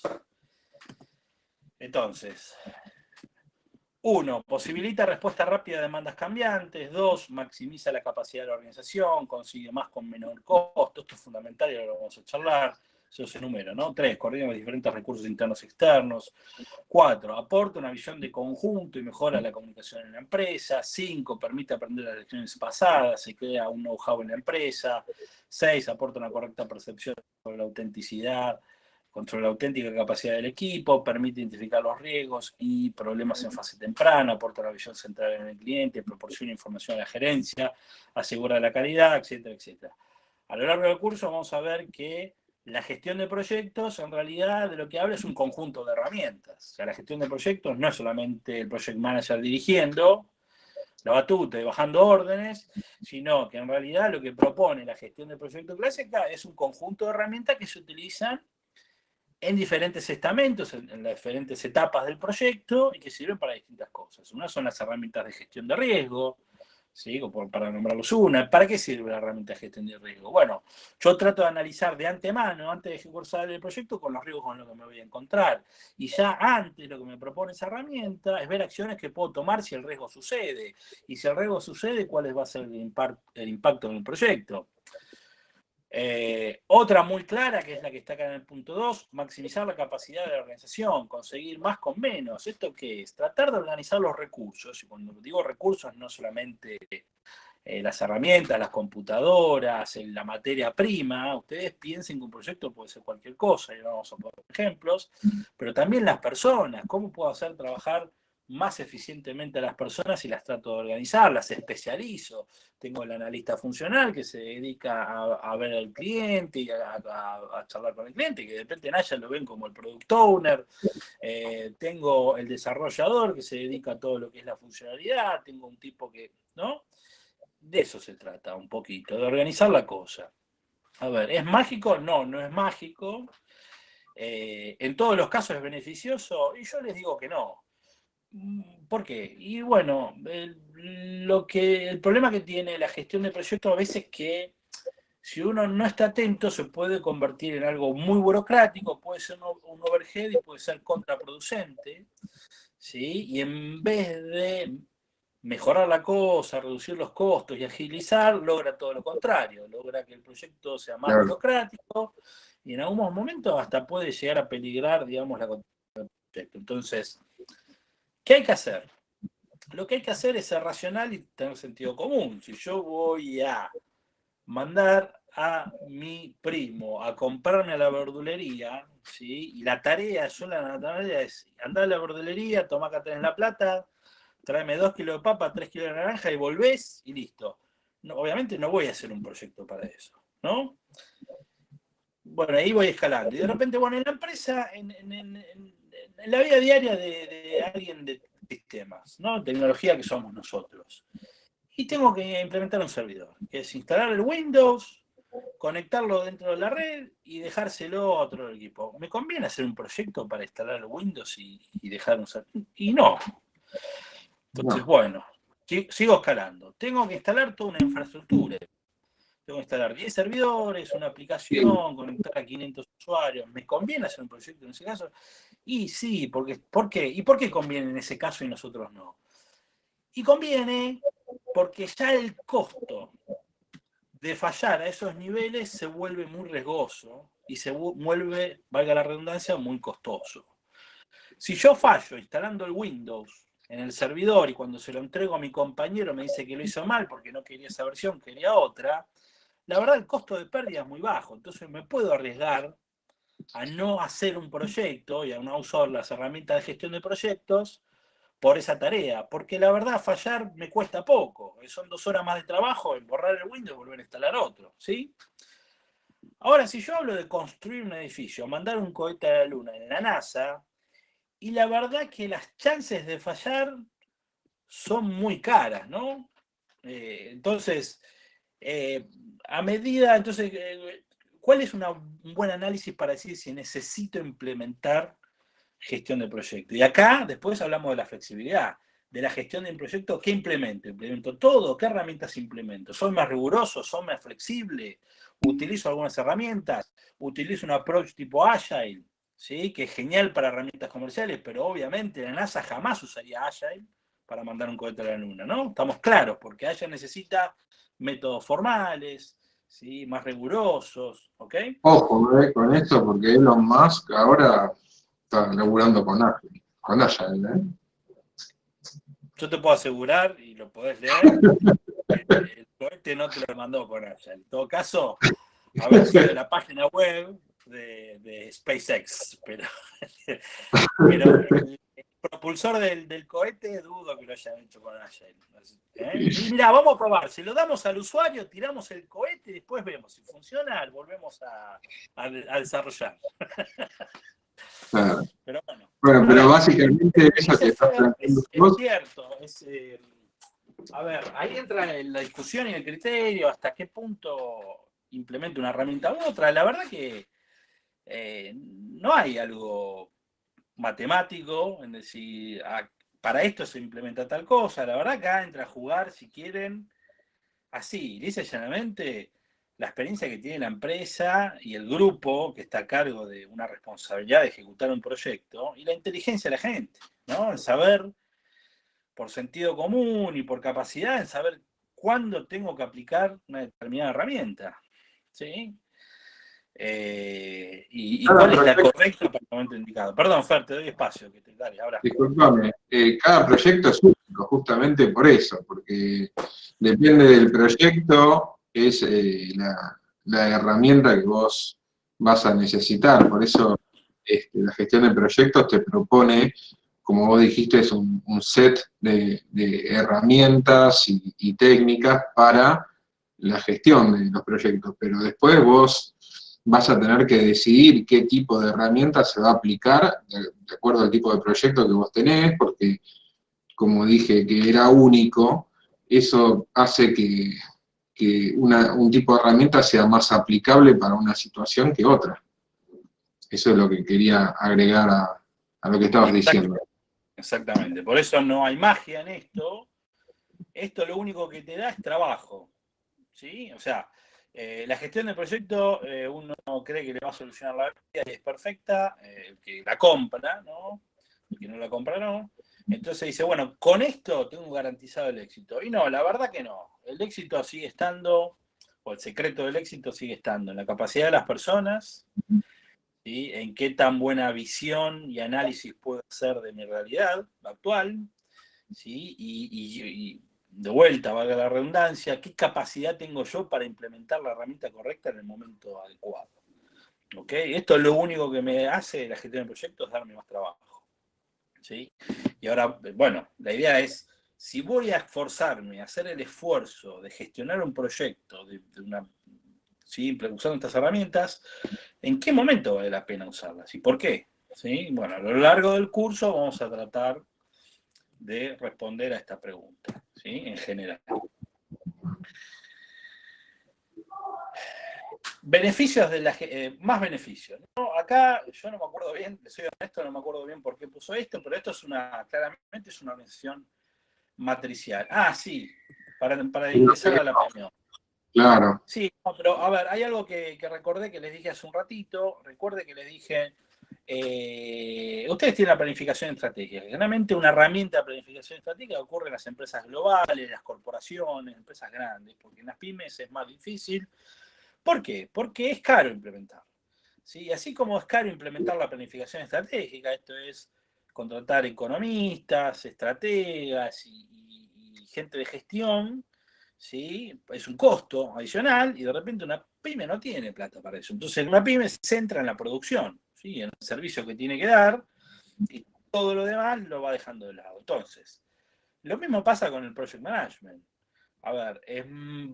Entonces, uno, posibilita respuesta rápida a demandas cambiantes. Dos, maximiza la capacidad de la organización, consigue más con menor costo. Esto es fundamental y ahora lo vamos a charlar. Eso se enumera, ¿no? Tres, coordina los diferentes recursos internos y externos. Cuatro, aporta una visión de conjunto y mejora la comunicación en la empresa. Cinco, permite aprender las lecciones pasadas, se crea un know-how en la empresa. Seis, aporta una correcta percepción sobre la autenticidad, controla la auténtica capacidad del equipo, permite identificar los riesgos y problemas en fase temprana, aporta una visión central en el cliente, proporciona información a la gerencia, asegura la calidad, etcétera, etcétera. A lo largo del curso vamos a ver que la gestión de proyectos, en realidad, de lo que habla es un conjunto de herramientas. O sea, la gestión de proyectos no es solamente el project manager dirigiendo la batuta y bajando órdenes, sino que en realidad lo que propone la gestión de proyectos clásica es un conjunto de herramientas que se utilizan en diferentes estamentos, en, en las diferentes etapas del proyecto, y que sirven para distintas cosas. Una son las herramientas de gestión de riesgo, ¿sí? Por, para nombrarlos una. ¿Para qué sirve la herramienta de gestión de riesgo? Bueno, yo trato de analizar de antemano, antes de ejecutar el proyecto, con los riesgos con los que me voy a encontrar. Y ya antes lo que me propone esa herramienta es ver acciones que puedo tomar si el riesgo sucede. Y si el riesgo sucede, ¿cuál va a ser el, impacto, el impacto en el proyecto? Eh, otra muy clara, que es la que está acá en el punto dos, maximizar la capacidad de la organización, conseguir más con menos. ¿Esto qué es? Tratar de organizar los recursos. Y cuando digo recursos, no solamente eh, las herramientas, las computadoras, la materia prima. Ustedes piensen que un proyecto puede ser cualquier cosa, y vamos a poner ejemplos, pero también las personas. ¿Cómo puedo hacer trabajar más eficientemente a las personas y las trato de organizar, las especializo. Tengo el analista funcional que se dedica a, a ver al cliente y a, a, a charlar con el cliente, que de repente en Agile lo ven como el product owner. Eh, tengo el desarrollador que se dedica a todo lo que es la funcionalidad. Tengo un tipo que, ¿no? De eso se trata un poquito, de organizar la cosa. A ver, ¿es mágico? No, no es mágico. Eh, ¿En todos los casos es beneficioso? Y yo les digo que no. ¿Por qué? Y bueno, el, lo que, el problema que tiene la gestión de proyectos a veces es que si uno no está atento se puede convertir en algo muy burocrático, puede ser un, un overhead y puede ser contraproducente, ¿sí? Y en vez de mejorar la cosa, reducir los costos y agilizar, logra todo lo contrario, logra que el proyecto sea más Claro. burocrático y en algunos momentos hasta puede llegar a peligrar, digamos, la continuidad del proyecto. Entonces, ¿qué hay que hacer? Lo que hay que hacer es ser racional y tener sentido común. Si yo voy a mandar a mi primo a comprarme a la verdulería, ¿sí? Y la tarea, yo la tarea es andar a la verdulería, tomar acá tenés la plata, tráeme dos kilos de papa, tres kilos de naranja y volvés y listo. No, obviamente no voy a hacer un proyecto para eso, ¿no? Bueno, ahí voy escalando. Y de repente, bueno, en la empresa, en, en, en, en la vida diaria de, de alguien de sistemas, ¿no? Tecnología que somos nosotros. Y tengo que implementar un servidor, que es instalar el Windows, conectarlo dentro de la red y dejárselo a otro equipo. ¿Me conviene hacer un proyecto para instalar el Windows y, y dejar un servidor? Y no. Entonces, No. bueno, sigo escalando. Tengo que instalar toda una infraestructura. Tengo que instalar diez servidores, una aplicación, conectar a quinientos usuarios. ¿Me conviene hacer un proyecto en ese caso? Y sí, porque, ¿por qué? ¿Y por qué conviene en ese caso y nosotros no? Y conviene porque ya el costo de fallar a esos niveles se vuelve muy riesgoso y se vuelve, valga la redundancia, muy costoso. Si yo fallo instalando el Windows en el servidor y cuando se lo entrego a mi compañero me dice que lo hizo mal porque no quería esa versión, quería otra, la verdad el costo de pérdida es muy bajo, entonces me puedo arriesgar a no hacer un proyecto y a no usar las herramientas de gestión de proyectos por esa tarea, porque la verdad fallar me cuesta poco, son dos horas más de trabajo en borrar el Windows y volver a instalar otro, ¿sí? Ahora, si yo hablo de construir un edificio, mandar un cohete a la Luna en la NASA, y la verdad que las chances de fallar son muy caras, ¿no? Eh, entonces, eh, a medida, entonces, eh, ¿cuál es una, un buen análisis para decir si necesito implementar gestión de proyecto? Y acá después hablamos de la flexibilidad, de la gestión de un proyecto. ¿Qué implemento? ¿Implemento todo? ¿Qué herramientas implemento? ¿Soy más riguroso? ¿Soy más flexible? ¿Utilizo algunas herramientas? ¿Utilizo un approach tipo Agile? ¿Sí? Que es genial para herramientas comerciales, pero obviamente la NASA jamás usaría Agile para mandar un cohete a la Luna, ¿no? Estamos claros, porque Agile necesita métodos formales, ¿sí? Más rigurosos, ¿ok? Ojo, eh, con esto, porque Elon Musk ahora está laburando con Agile, con Agile, ¿eh? Yo te puedo asegurar, y lo podés leer, que el cohete no te lo mandó con Agile. En todo caso, haber sido de la página web de, de SpaceX, pero, pero el, el propulsor del, del cohete dudo que lo hayan hecho con Agile. ¿Eh? Y mira, vamos a probar, si lo damos al usuario, tiramos el cohete y después vemos si funciona, volvemos a, a, a desarrollar. Claro. Pero bueno, Bueno, pero ver, básicamente eso que es, estás planteando es, vos. es cierto, es, eh, a ver, ahí entra la discusión y el criterio, hasta qué punto implementa una herramienta u otra. La verdad que eh, no hay algo matemático en decir, ah, para esto se implementa tal cosa. La verdad acá entra a jugar, si quieren, así, lisa y llanamente, la experiencia que tiene la empresa y el grupo que está a cargo de una responsabilidad de ejecutar un proyecto y la inteligencia de la gente, ¿no? El saber por sentido común y por capacidad, en saber cuándo tengo que aplicar una determinada herramienta, ¿sí? Eh, y, y Cada cuál es la proyecto, correcta para el momento indicado. Perdón, Fer, te doy espacio. Que te, dale, ahora. disculpame, eh, cada proyecto es único, justamente por eso, porque depende del proyecto, es eh, la, la herramienta que vos vas a necesitar. Por eso este, la gestión de proyectos te propone como vos dijiste, es un, un set de, de herramientas y, y técnicas para la gestión de los proyectos, pero después vos vas a tener que decidir qué tipo de herramientas se va a aplicar de, de acuerdo al tipo de proyecto que vos tenés, porque, como dije, que era único, eso hace que, que una, un tipo de herramienta sea más aplicable para una situación que otra. Eso es lo que quería agregar a, a lo que estabas diciendo. Exactamente, por eso no hay magia en esto. Esto lo único que te da es trabajo, ¿sí? O sea, eh, la gestión del proyecto, eh, uno cree que le va a solucionar la vida y es perfecta, eh, el que la compra, ¿no? El que no la compra, no. Entonces dice, bueno, con esto tengo garantizado el éxito. Y no, la verdad que no. El éxito sigue estando, o el secreto del éxito sigue estando en la capacidad de las personas, ¿sí? En qué tan buena visión y análisis puedo hacer de mi realidad actual, ¿sí? Y, y, y de vuelta, valga la redundancia, qué capacidad tengo yo para implementar la herramienta correcta en el momento adecuado. ¿Ok? Esto es lo único que me hace la gestión de proyectos, darme más trabajo, ¿sí? Y ahora, bueno, la idea es, si voy a esforzarme a hacer el esfuerzo de gestionar un proyecto, de, de una, ¿sí? usando estas herramientas, ¿en qué momento vale la pena usarlas? ¿Y por qué? ¿Sí? Bueno, a lo largo del curso vamos a tratar de responder a esta pregunta, ¿sí? En general. Beneficios de la... Eh, más beneficios, ¿no? Acá yo no me acuerdo bien, soy honesto, no me acuerdo bien por qué puso esto, pero esto es una, claramente es una organización matricial. Ah, sí, para, para ingresar a la opinión. Claro. Sí, no, pero a ver, hay algo que, que recordé que les dije hace un ratito, recuerde que les dije, eh, ustedes tienen la planificación estratégica, generalmente una herramienta de planificación estratégica ocurre en las empresas globales, las corporaciones, empresas grandes, porque en las pymes es más difícil. ¿Por qué? Porque es caro implementar, ¿sí? Así como es caro implementar la planificación estratégica, esto es contratar economistas, estrategas y, y, y gente de gestión, ¿sí? Es un costo adicional y de repente una pyme no tiene plata para eso. Entonces una pyme se centra en la producción, ¿sí? En el servicio que tiene que dar y todo lo demás lo va dejando de lado. Entonces, lo mismo pasa con el project management. A ver, eh,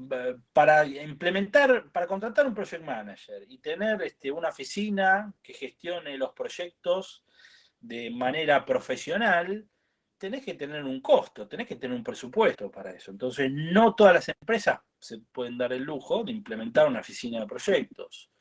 para implementar, para contratar un project manager y tener este, una oficina que gestione los proyectos de manera profesional, tenés que tener un costo, tenés que tener un presupuesto para eso. Entonces, no todas las empresas se pueden dar el lujo de implementar una oficina de proyectos,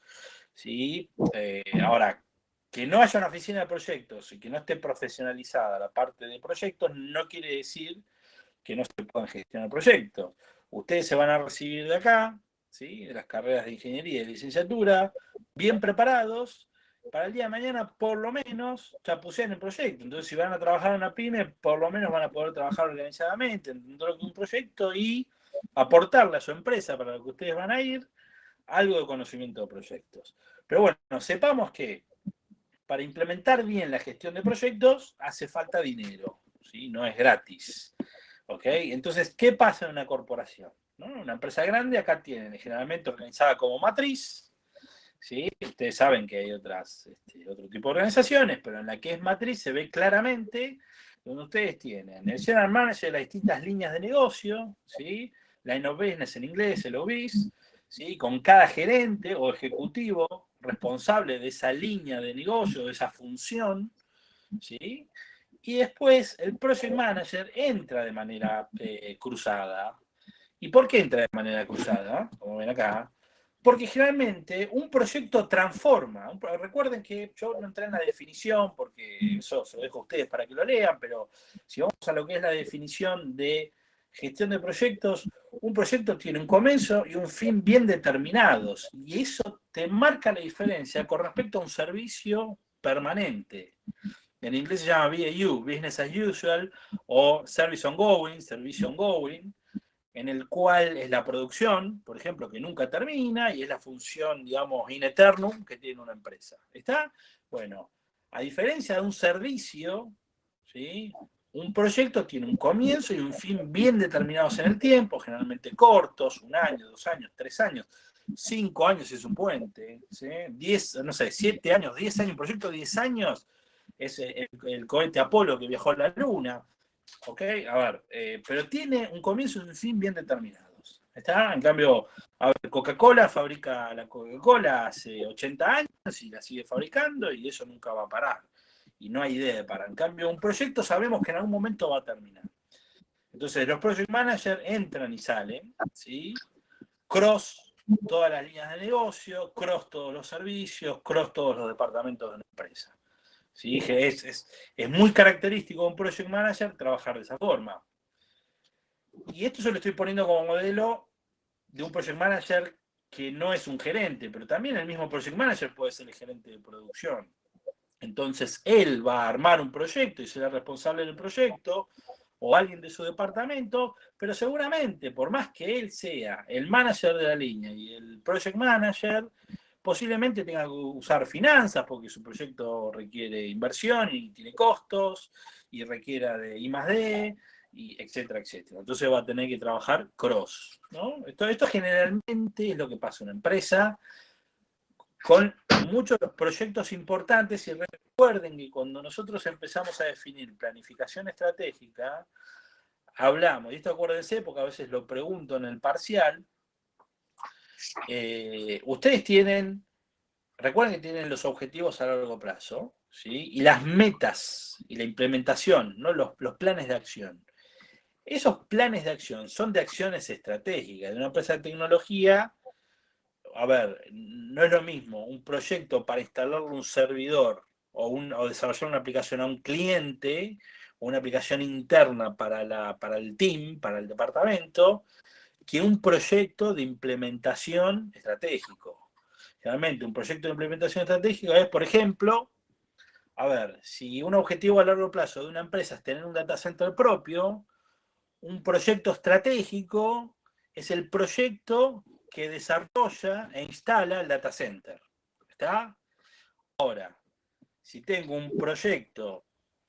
¿sí? Eh, ahora, que no haya una oficina de proyectos y que no esté profesionalizada la parte de proyectos, no quiere decir que no se puedan gestionar proyectos. Ustedes se van a recibir de acá, ¿sí? De las carreras de ingeniería y de licenciatura, bien preparados, para el día de mañana por lo menos chapucean el proyecto. Entonces, si van a trabajar en una pyme, por lo menos van a poder trabajar organizadamente dentro de un proyecto y aportarle a su empresa para lo que ustedes van a ir algo de conocimiento de proyectos. Pero bueno, sepamos que para implementar bien la gestión de proyectos hace falta dinero, ¿sí? No es gratis. ¿Ok? Entonces, ¿qué pasa en una corporación? ¿No? Una empresa grande acá tienen generalmente organizada como matriz, ¿sí? Ustedes saben que hay otras, este, otro tipo de organizaciones, pero en la que es matriz se ve claramente donde ustedes tienen el general manager, las distintas líneas de negocio, ¿sí? Line of business en inglés, el O B I S, ¿sí? Con cada gerente o ejecutivo responsable de esa línea de negocio, de esa función, ¿sí? Y después el project manager entra de manera eh, cruzada. ¿Y por qué entra de manera cruzada? Como ven acá. Porque generalmente un proyecto transforma. Recuerden que yo no entré en la definición, porque eso se lo dejo a ustedes para que lo lean, pero si vamos a lo que es la definición de gestión de proyectos, un proyecto tiene un comienzo y un fin bien determinados. Y eso te marca la diferencia con respecto a un servicio permanente. En inglés se llama B A U, Business as Usual, o Service Ongoing, Servicio Ongoing, en el cual es la producción, por ejemplo, que nunca termina, y es la función, digamos, in eternum que tiene una empresa. ¿Está? Bueno, a diferencia de un servicio, ¿sí? Un proyecto tiene un comienzo y un fin bien determinados en el tiempo, generalmente cortos, un año, dos años, tres años, cinco años es un puente, ¿sí? Diez, no sé, siete años, diez años, un proyecto de diez años, es el, el cohete Apolo que viajó a la Luna. ¿Ok? A ver, eh, pero tiene un comienzo y un fin bien determinados. ¿Está? En cambio, a ver, Coca-Cola fabrica la Coca-Cola hace ochenta años y la sigue fabricando y eso nunca va a parar. Y no hay idea de parar. En cambio, un proyecto sabemos que en algún momento va a terminar. Entonces, los project managers entran y salen, ¿sí? Cross todas las líneas de negocio, cross todos los servicios, cross todos los departamentos de una empresa. ¿Sí? Es, es, es muy característico de un project manager trabajar de esa forma. Y esto yo lo estoy poniendo como modelo de un project manager que no es un gerente, pero también el mismo project manager puede ser el gerente de producción. Entonces, él va a armar un proyecto y será responsable del proyecto, o alguien de su departamento, pero seguramente, por más que él sea el manager de la línea y el project manager, posiblemente tenga que usar finanzas, porque su proyecto requiere inversión y tiene costos, y requiera de I más D, y etcétera, etcétera. Entonces va a tener que trabajar cross, ¿no? Esto, esto generalmente es lo que pasa en una empresa, con muchos de los proyectos importantes, y recuerden que cuando nosotros empezamos a definir planificación estratégica, hablamos, y esto acuérdense porque a veces lo pregunto en el parcial, eh, ustedes tienen, recuerden que tienen los objetivos a largo plazo, ¿sí? Y las metas y la implementación, ¿no? los, los planes de acción. Esos planes de acción son de acciones estratégicas. De una empresa de tecnología, a ver, no es lo mismo un proyecto para instalar un servidor o, un, o desarrollar una aplicación a un cliente, o una aplicación interna para, la, para el team, para el departamento, que un proyecto de implementación estratégico. Realmente, un proyecto de implementación estratégica es, por ejemplo, a ver, si un objetivo a largo plazo de una empresa es tener un data center propio, un proyecto estratégico es el proyecto que desarrolla e instala el data center. ¿Está? Ahora, si tengo un proyecto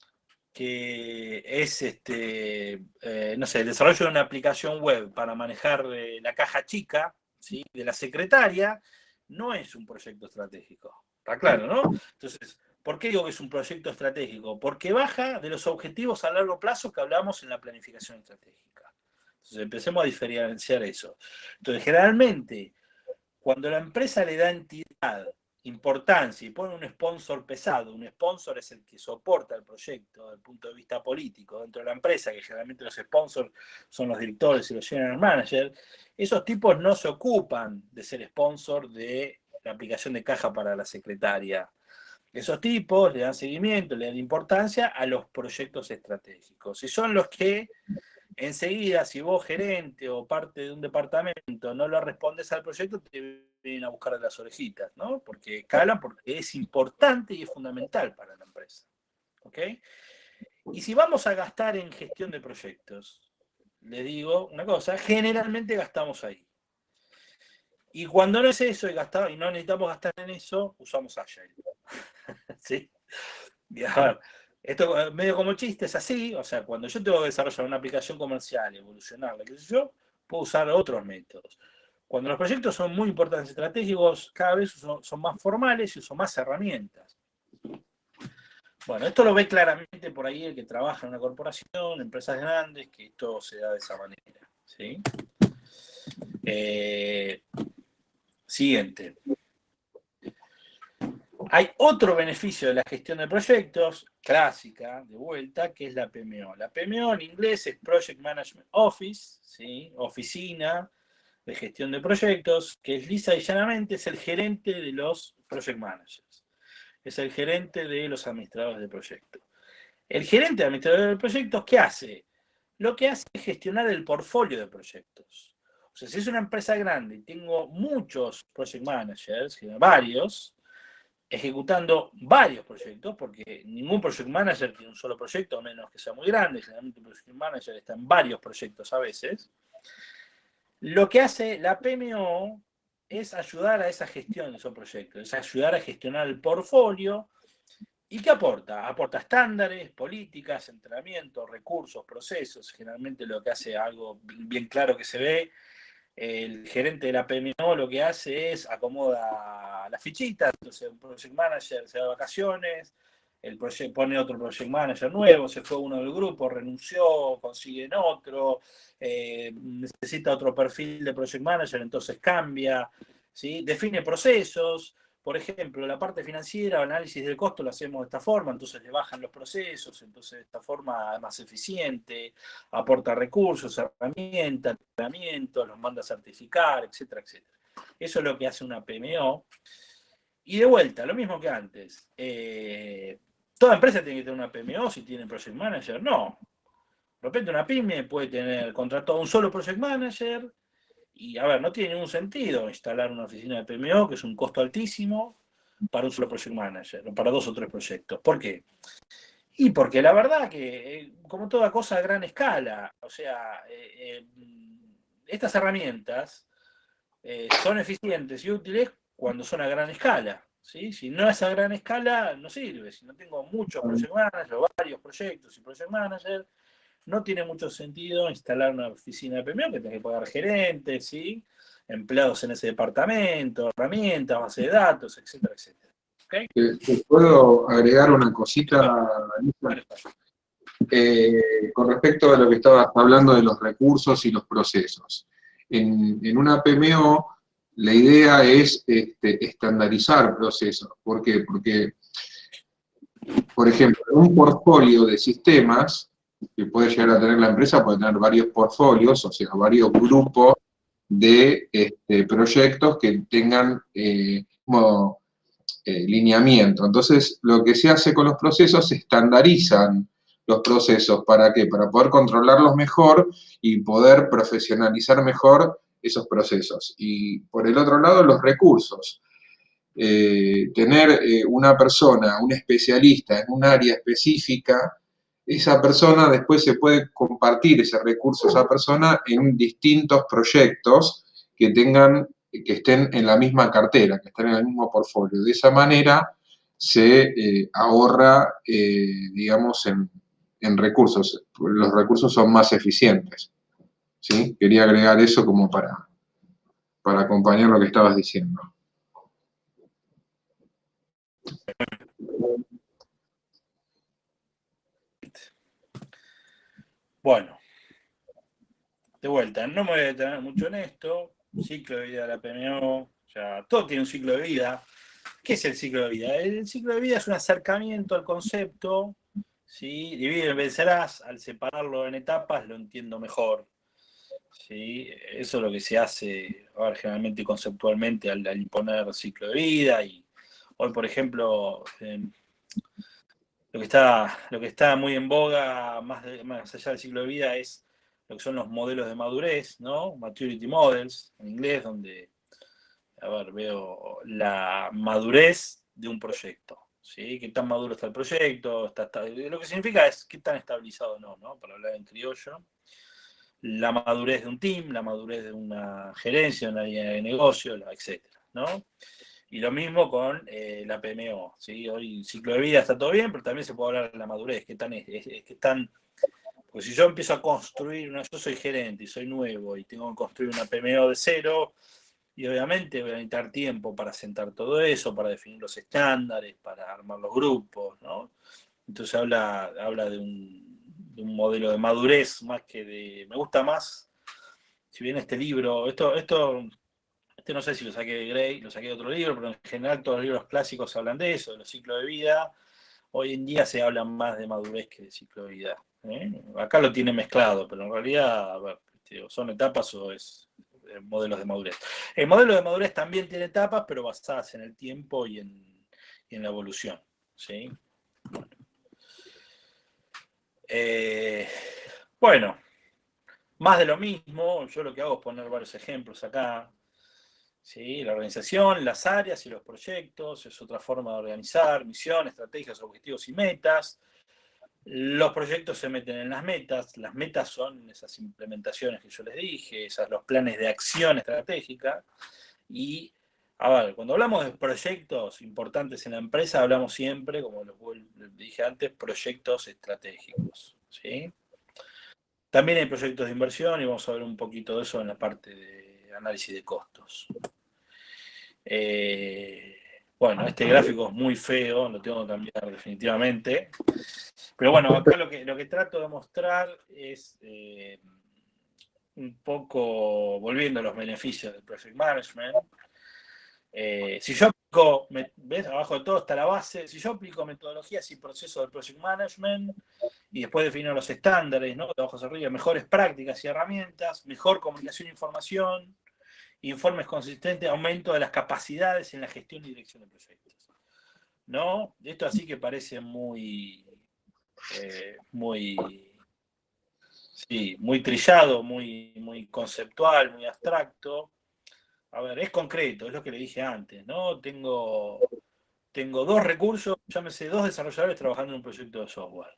que es, este, eh, no sé, el desarrollo de una aplicación web para manejar eh, la caja chica, ¿sí? De la secretaria, no es un proyecto estratégico. ¿Está claro, no? Entonces, ¿por qué digo que es un proyecto estratégico? Porque baja de los objetivos a largo plazo que hablamos en la planificación estratégica. Entonces, empecemos a diferenciar eso. Entonces, generalmente, cuando la empresa le da entidad, importancia y pone un sponsor pesado, un sponsor es el que soporta el proyecto desde el punto de vista político dentro de la empresa, que generalmente los sponsors son los directores y los general managers, esos tipos no se ocupan de ser sponsor de la aplicación de caja para la secretaria. Esos tipos le dan seguimiento, le dan importancia a los proyectos estratégicos. Y son los que enseguida, si vos gerente o parte de un departamento no lo respondes al proyecto, te vienen a buscar de las orejitas, ¿no? Porque calan, porque es importante y es fundamental para la empresa. ¿Ok? Y si vamos a gastar en gestión de proyectos, les digo una cosa, generalmente gastamos ahí. Y cuando no es eso y, gastamos, y no necesitamos gastar en eso, usamos Agile. ¿Sí? Y a ver, esto medio como chiste es así, o sea, cuando yo tengo que desarrollar una aplicación comercial y evolucionarla, qué sé yo, puedo usar otros métodos. Cuando los proyectos son muy importantes, estratégicos, cada vez son, son más formales y uso más herramientas. Bueno, esto lo ve claramente por ahí el que trabaja en una corporación, empresas grandes, que esto se da de esa manera. ¿Sí? Eh, siguiente. Hay otro beneficio de la gestión de proyectos, clásica, de vuelta, que es la P M O. La P M O en inglés es Project Management Office, ¿sí? Oficina de gestión de proyectos, que es lisa y llanamente es el gerente de los project managers. Es el gerente de los administradores de proyectos. El gerente de administradores de proyectos, ¿qué hace? Lo que hace es gestionar el portfolio de proyectos. O sea, si es una empresa grande y tengo muchos project managers, varios, ejecutando varios proyectos, porque ningún project manager tiene un solo proyecto, a menos que sea muy grande, generalmente un project manager está en varios proyectos a veces. Lo que hace la P M O es ayudar a esa gestión de esos proyectos, es ayudar a gestionar el portfolio. ¿Y qué aporta? Aporta estándares, políticas, entrenamiento, recursos, procesos. Generalmente lo que hace algo bien claro que se ve, el gerente de la P M O lo que hace es acomoda las fichitas, entonces un project manager se va de vacaciones, el project, pone otro project manager nuevo, se fue uno del grupo, renunció, consiguen otro, eh, necesita otro perfil de project manager, entonces cambia, ¿sí? Define procesos. Por ejemplo, la parte financiera, el análisis del costo lo hacemos de esta forma, entonces le bajan los procesos, entonces de esta forma es más eficiente, aporta recursos, herramientas, entrenamientos, los manda a certificar, etcétera, etcétera. Eso es lo que hace una P M O. Y de vuelta, lo mismo que antes. Eh, ¿Toda empresa tiene que tener una P M O si tiene project manager? No. De repente una pyme puede tener contratado a un solo project manager. Y, a ver, no tiene ningún sentido instalar una oficina de P M O, que es un costo altísimo, para un solo project manager, o para dos o tres proyectos. ¿Por qué? Y porque la verdad que, eh, como toda cosa a gran escala, o sea, eh, eh, estas herramientas eh, son eficientes y útiles cuando son a gran escala, ¿sí? Si no es a gran escala, no sirve. Si no tengo muchos project managers, o varios proyectos y project managers, no tiene mucho sentido instalar una oficina de P M O que tenga que pagar gerentes, ¿sí? Empleados en ese departamento, herramientas, base de datos, etcétera, etcétera. ¿Okay? ¿Te puedo agregar una cosita, Anita? Eh, con respecto a lo que estabas hablando de los recursos y los procesos. En, en una P M O, la idea es este, estandarizar procesos. ¿Por qué? Porque, por ejemplo, un portfolio de sistemas que puede llegar a tener la empresa puede tener varios portfolios, o sea, varios grupos de este, proyectos que tengan eh, como eh, lineamiento. Entonces, lo que se hace con los procesos, se estandarizan los procesos. ¿Para qué? Para poder controlarlos mejor y poder profesionalizar mejor esos procesos. Y por el otro lado, los recursos. Eh, tener eh, una persona, un especialista en un área específica, esa persona después se puede compartir ese recurso, esa persona, en distintos proyectos que tengan, que estén en la misma cartera, que estén en el mismo portfolio. De esa manera se eh, ahorra, eh, digamos, en, en recursos. Los recursos son más eficientes. ¿Sí? Quería agregar eso como para, para acompañar lo que estabas diciendo. Bueno, de vuelta, no me voy a detener mucho en esto. Ciclo de vida de la P M O, o sea, todo tiene un ciclo de vida. ¿Qué es el ciclo de vida? El ciclo de vida es un acercamiento al concepto, ¿sí? Divide y vencerás, al separarlo en etapas lo entiendo mejor. ¿Sí? Eso es lo que se hace, a ver, generalmente conceptualmente al, al imponer ciclo de vida. Y hoy, por ejemplo, eh, lo, que está, lo que está muy en boga, más, de, más allá del ciclo de vida, es lo que son los modelos de madurez, ¿no? Maturity Models, en inglés, donde, a ver, veo la madurez de un proyecto, ¿sí? ¿Qué tan maduro está el proyecto? Está, está, lo que significa es qué tan estabilizado o no, ¿no? Para hablar en criollo. La madurez de un team, la madurez de una gerencia, una línea de negocio, etcétera, ¿no? Y lo mismo con eh, la P M O, ¿sí? Hoy ciclo de vida está todo bien, pero también se puede hablar de la madurez, qué tan, es, es, qué tan, porque si yo empiezo a construir, una, yo soy gerente y soy nuevo y tengo que construir una P M O de cero, y obviamente voy a necesitar tiempo para sentar todo eso, para definir los estándares, para armar los grupos, ¿no? Entonces habla, habla de un, de un modelo de madurez más que de... Me gusta más, si bien este libro, esto, esto, este no sé si lo saqué de Gray, lo saqué de otro libro, pero en general todos los libros clásicos hablan de eso, de los ciclos de vida. Hoy en día se habla más de madurez que de ciclo de vida, ¿eh? Acá lo tiene mezclado, pero en realidad, a ver, son etapas o es modelos de madurez. El modelo de madurez también tiene etapas, pero basadas en el tiempo y en, y en la evolución, ¿sí? Bueno. Eh, bueno, más de lo mismo, yo lo que hago es poner varios ejemplos acá. ¿Sí? La organización, las áreas y los proyectos, es otra forma de organizar, misión, estrategias, objetivos y metas. Los proyectos se meten en las metas, las metas son esas implementaciones que yo les dije, esas, los planes de acción estratégica. Y, a ver, cuando hablamos de proyectos importantes en la empresa, hablamos siempre, como les dije antes, proyectos estratégicos, ¿sí? También hay proyectos de inversión y vamos a ver un poquito de eso en la parte de análisis de costos. Eh, Bueno, este gráfico es muy feo, lo tengo que cambiar definitivamente. Pero bueno, acá lo que, lo que trato de mostrar es eh, un poco, volviendo a los beneficios del Project Management. Eh, si yo aplico, ¿ves? Abajo de todo está la base. Si yo aplico metodologías y procesos del Project Management y después defino los estándares, ¿no? De abajo hacia arriba, mejores prácticas y herramientas, mejor comunicación e información, informes consistentes, aumento de las capacidades en la gestión y dirección de proyectos. ¿No? Esto así que parece muy, eh, muy, sí, muy trillado, muy, muy conceptual, muy abstracto. A ver, es concreto, es lo que le dije antes, ¿no? Tengo, tengo dos recursos, llámese dos desarrolladores trabajando en un proyecto de software.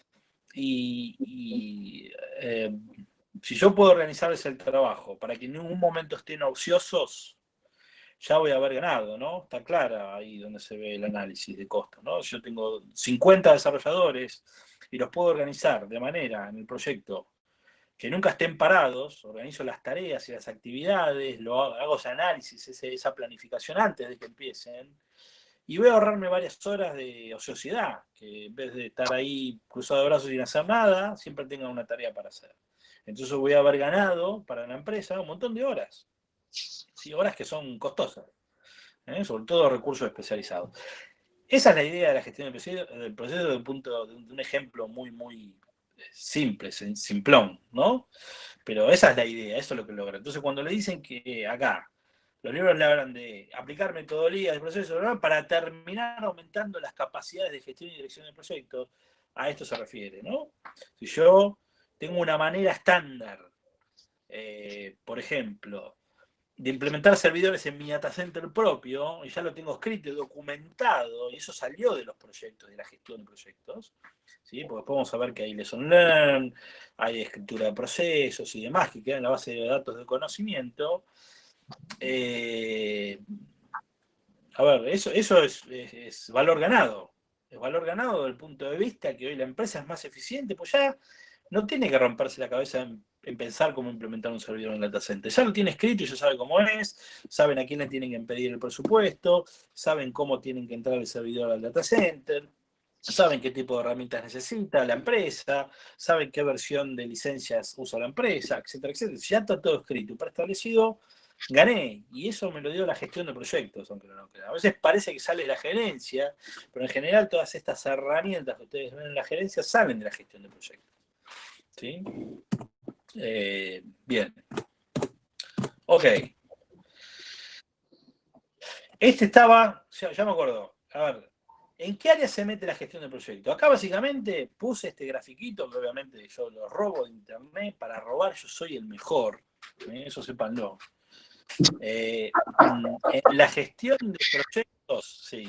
Y, y eh, si yo puedo organizarles el trabajo para que en ningún momento estén ociosos, ya voy a haber ganado, ¿no? Está clara ahí donde se ve el análisis de costos, ¿no? Yo tengo cincuenta desarrolladores y los puedo organizar de manera en el proyecto que nunca estén parados, organizo las tareas y las actividades, lo hago, hago ese análisis, ese, esa planificación antes de que empiecen, y voy a ahorrarme varias horas de ociosidad, que en vez de estar ahí cruzado de brazos sin hacer nada, siempre tengan una tarea para hacer. Entonces voy a haber ganado para la empresa un montón de horas. Sí, horas que son costosas, ¿eh? Sobre todo recursos especializados. Esa es la idea de la gestión del proceso, del proceso de un, punto, de un ejemplo muy, muy simple, simplón, ¿no? Pero esa es la idea, eso es lo que logra. Entonces, cuando le dicen que acá, los libros le hablan de aplicar metodologías de proceso para terminar aumentando las capacidades de gestión y dirección de proyectos, a esto se refiere, ¿no? Si yo tengo una manera estándar, eh, por ejemplo, de implementar servidores en mi data center propio, y ya lo tengo escrito y documentado, y eso salió de los proyectos, de la gestión de proyectos, ¿sí? Porque después vamos a ver que hay lesson learn, hay escritura de procesos y demás que quedan en la base de datos de conocimiento. Eh, a ver, eso, eso es, es, es valor ganado. Es valor ganado desde el punto de vista que hoy la empresa es más eficiente, pues ya no tiene que romperse la cabeza en, en pensar cómo implementar un servidor en el data center. Ya lo tiene escrito y ya sabe cómo es, saben a quién le tienen que pedir el presupuesto, saben cómo tienen que entrar el servidor al data center, saben qué tipo de herramientas necesita la empresa, saben qué versión de licencias usa la empresa, etcétera, etcétera. Ya está todo escrito, preestablecido, gané. Y eso me lo dio la gestión de proyectos, aunque no lo crean. A veces parece que sale de la gerencia, pero en general todas estas herramientas que ustedes ven en la gerencia salen de la gestión de proyectos. ¿Sí? Eh, bien. Ok. Este estaba, ya, ya me acuerdo, a ver, ¿en qué área se mete la gestión de proyecto? Acá básicamente puse este grafiquito, que obviamente yo lo robo de internet, para robar yo soy el mejor, ¿eh? Eso sépanlo. Eh, en la gestión de proyectos, sí,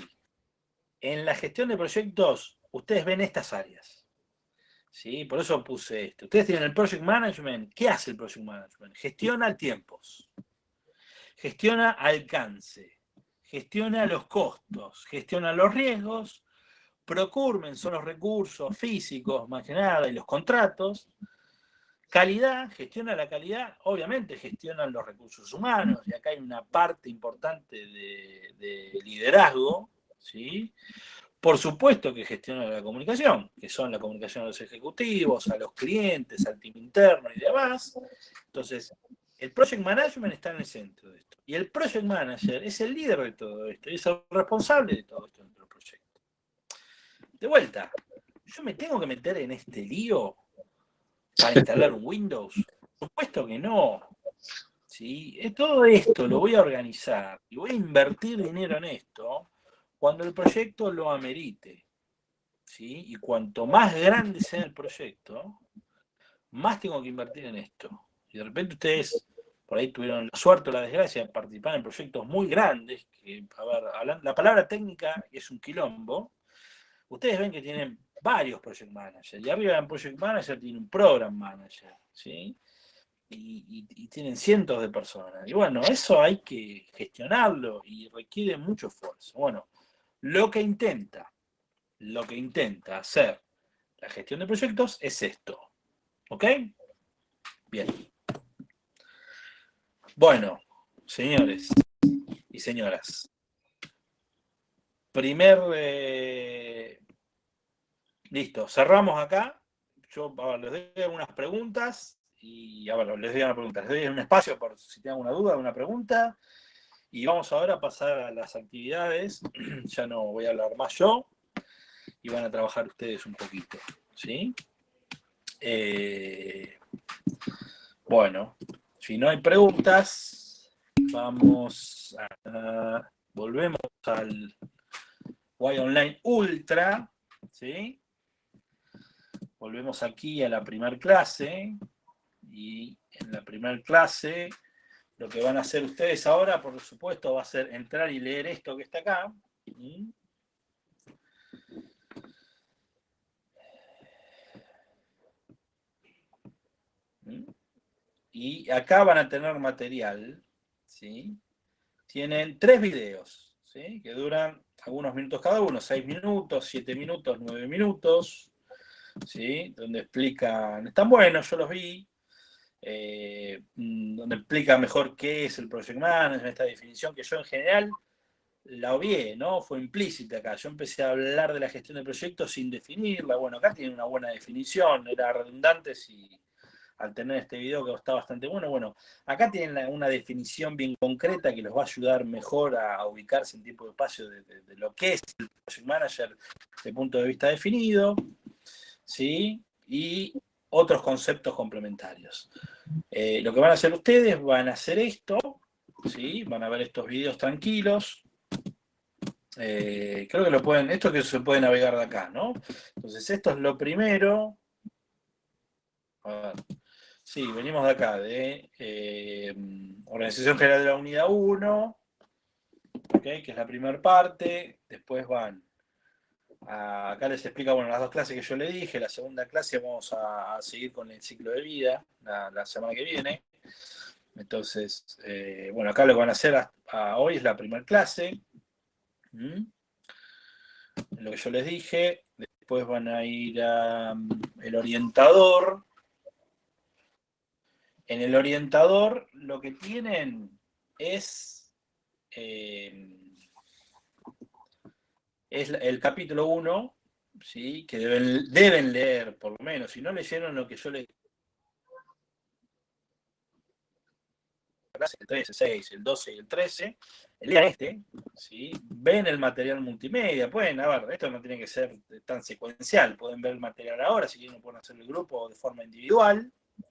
en la gestión de proyectos, ustedes ven estas áreas. ¿Sí? Por eso puse esto. Ustedes tienen el Project Management. ¿Qué hace el Project Management? Gestiona tiempos, gestiona alcance, gestiona los costos, gestiona los riesgos, procurement son los recursos físicos, más que nada, y los contratos, calidad, gestiona la calidad, obviamente gestionan los recursos humanos, y acá hay una parte importante de, de liderazgo, ¿sí? Por supuesto que gestiona la comunicación, que son la comunicación a los ejecutivos, a los clientes, al team interno y demás. Entonces, el Project Management está en el centro de esto. Y el Project Manager es el líder de todo esto, y es el responsable de todo esto dentro del proyecto. De vuelta, ¿yo me tengo que meter en este lío para instalar un Windows? Por supuesto que no. ¿Sí? Todo esto lo voy a organizar y voy a invertir dinero en esto cuando el proyecto lo amerite, ¿sí? Y cuanto más grande sea el proyecto, más tengo que invertir en esto. Y de repente ustedes por ahí tuvieron la suerte o la desgracia de participar en proyectos muy grandes, que, a ver, la palabra técnica es un quilombo. Ustedes ven que tienen varios project managers, y arriba del project manager tiene un program manager, ¿sí? Y, y, y tienen cientos de personas. Y bueno, eso hay que gestionarlo y requiere mucho esfuerzo. Bueno, lo que intenta, lo que intenta hacer la gestión de proyectos es esto. ¿Ok? Bien. Bueno, señores y señoras, primer... Eh, listo, cerramos acá. Yo a ver, les doy algunas preguntas y a ver, les doy una pregunta. Les doy un espacio por si tienen alguna duda, alguna pregunta. Y vamos ahora a pasar a las actividades. Ya no voy a hablar más yo. Y van a trabajar ustedes un poquito. ¿Sí? Eh, bueno, si no hay preguntas, vamos a... Volvemos al Y Online Ultra. ¿Sí? Volvemos aquí a la primera clase. Y en la primera clase... Lo que van a hacer ustedes ahora, por supuesto, va a ser entrar y leer esto que está acá. ¿Mm? ¿Mm? Y acá van a tener material, ¿sí? Tienen tres videos, ¿sí? Que duran algunos minutos cada uno, seis minutos, siete minutos, nueve minutos, ¿sí? Donde explican, están buenos, yo los vi. Eh, donde explica mejor qué es el Project Management, esta definición que yo en general la obvié, ¿no? Fue implícita acá. Yo empecé a hablar de la gestión de proyectos sin definirla. Bueno, acá tiene una buena definición, era redundante si al tener este video que está bastante bueno. Bueno, acá tienen una definición bien concreta que los va a ayudar mejor a ubicarse en tiempo y espacio de, de, de lo que es el Project Manager desde el punto de vista definido, ¿sí? Y otros conceptos complementarios. Eh, lo que van a hacer ustedes, van a hacer esto, ¿sí? Van a ver estos videos tranquilos. Eh, creo que lo pueden, esto que se puede navegar de acá, ¿no? Entonces esto es lo primero. A ver. Sí, venimos de acá, de eh, Organización General de la Unidad uno, ¿okay? Que es la primera parte. Después van a, acá les explica, bueno, las dos clases que yo le dije. La segunda clase vamos a, a seguir con el ciclo de vida la, la semana que viene. Entonces, eh, bueno, acá lo que van a hacer a, a hoy es la primera clase. ¿Mm? Lo que yo les dije. Después van a ir a um, el orientador. En el orientador lo que tienen es, eh, es el capítulo uno, ¿sí? Que deben, deben leer, por lo menos. Si no leyeron lo que yo les... el trece, seis, el doce y el trece, lean este, ¿sí? Ven el material multimedia, pueden, a ver, esto no tiene que ser tan secuencial, pueden ver el material ahora, si quieren pueden hacer el grupo de forma individual,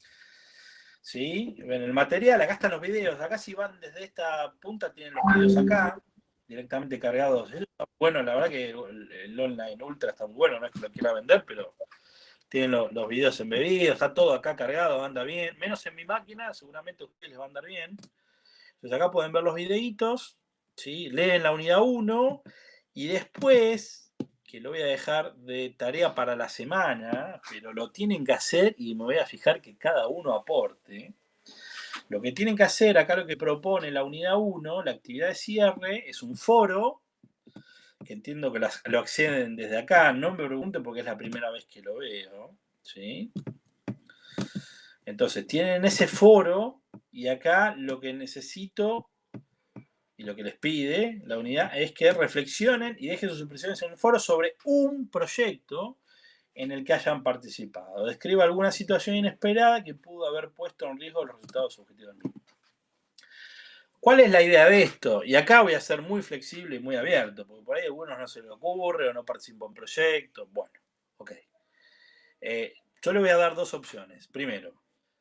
¿sí? Ven el material, acá están los videos, acá si van desde esta punta tienen los videos acá, directamente cargados. Bueno, la verdad que el Online Ultra está muy bueno, no es que lo quiera vender, pero tienen los, los videos embebidos, está todo acá cargado, anda bien, menos en mi máquina, seguramente a ustedes les va a andar bien. Entonces acá pueden ver los videitos, ¿sí? Leen la unidad uno y después, que lo voy a dejar de tarea para la semana, pero lo tienen que hacer y me voy a fijar que cada uno aporte. Lo que tienen que hacer, acá lo que propone la unidad uno, la actividad de cierre, es un foro, que entiendo que las, lo acceden desde acá, no me pregunten porque es la primera vez que lo veo, ¿sí? Entonces, tienen ese foro y acá lo que necesito y lo que les pide la unidad es que reflexionen y dejen sus impresiones en el foro sobre un proyecto en el que hayan participado. Describa alguna situación inesperada que pudo haber puesto en riesgo los resultados objetivos. ¿Cuál es la idea de esto? Y acá voy a ser muy flexible y muy abierto, porque por ahí a algunos no se les ocurre o no participan en proyectos. Bueno, ok. Eh, yo le voy a dar dos opciones. Primero,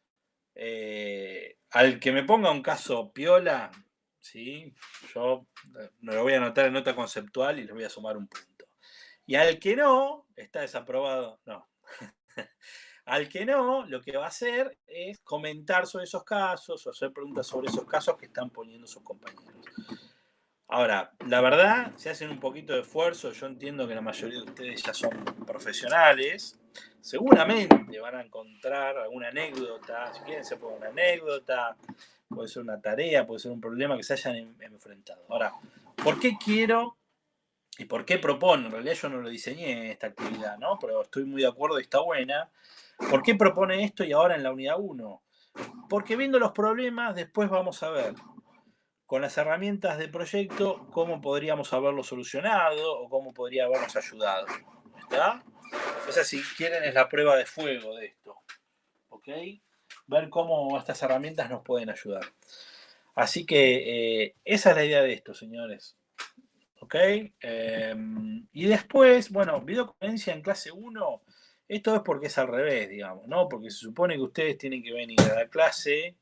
eh, al que me ponga un caso piola, ¿sí? Yo me lo voy a anotar en nota conceptual y les voy a sumar un punto. Y al que no, está desaprobado, no. Al que no, lo que va a hacer es comentar sobre esos casos o hacer preguntas sobre esos casos que están poniendo sus compañeros. Ahora, la verdad, si hacen un poquito de esfuerzo, yo entiendo que la mayoría de ustedes ya son profesionales, seguramente van a encontrar alguna anécdota, si quieren se puede una anécdota, puede ser una tarea, puede ser un problema que se hayan enfrentado. Ahora, ¿por qué quiero y por qué propono? En realidad yo no lo diseñé esta actividad, ¿no? Pero estoy muy de acuerdo y está buena. ¿Por qué propone esto y ahora en la unidad uno? Porque viendo los problemas después vamos a ver con las herramientas de proyecto, cómo podríamos haberlo solucionado o cómo podría habernos ayudado. ¿Está? O sea, si quieren, es la prueba de fuego de esto. ¿Ok? Ver cómo estas herramientas nos pueden ayudar. Así que eh, esa es la idea de esto, señores. ¿Ok? Eh, y después, bueno, videoconferencia en clase uno, esto es porque es al revés, digamos, ¿no? Porque se supone que ustedes tienen que venir a la clase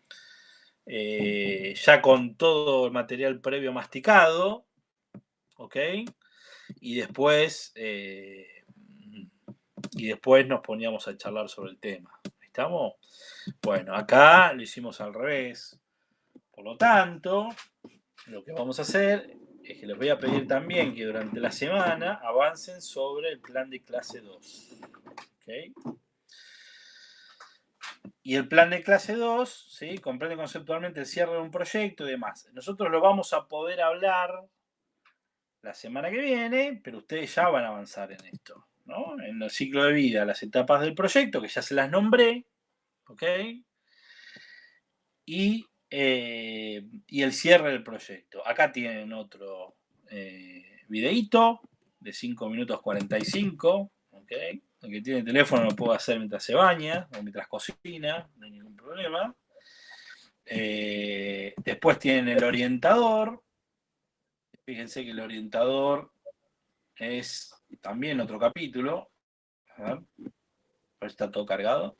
eh, ya con todo el material previo masticado, ¿ok? Y después, eh, y después nos poníamos a charlar sobre el tema. ¿Estamos? Bueno, acá lo hicimos al revés. Por lo tanto, lo que vamos a hacer es que les voy a pedir también que durante la semana avancen sobre el plan de clase dos. ¿Ok? Y el plan de clase dos, ¿sí? Comprende conceptualmente el cierre de un proyecto y demás. Nosotros lo vamos a poder hablar la semana que viene, pero ustedes ya van a avanzar en esto, ¿no? En el ciclo de vida, las etapas del proyecto, que ya se las nombré, ¿ok? Y, eh, y el cierre del proyecto. Acá tienen otro eh, videíto de cinco minutos cuarenta y cinco, ¿ok? El que tiene teléfono lo puede hacer mientras se baña o mientras cocina, no hay ningún problema. Eh, después tienen el orientador. Fíjense que el orientador es también otro capítulo. A ver, pues está todo cargado.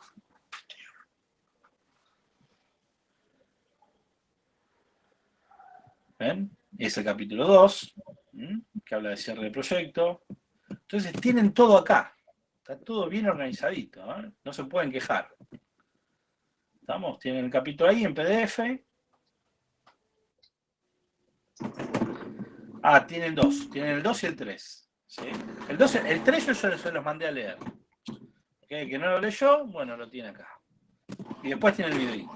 ¿Ven? Es el capítulo dos, que habla de cierre de proyecto. Entonces tienen todo acá. Está todo bien organizadito, ¿eh? No se pueden quejar. ¿Estamos? Tienen el capítulo ahí en P D F. Ah, tienen dos. Tienen el dos y el tres. ¿Sí? El, dos, el tres yo se los mandé a leer. ¿Okay? El que no lo leyó, bueno, lo tiene acá. Y después tiene el videito.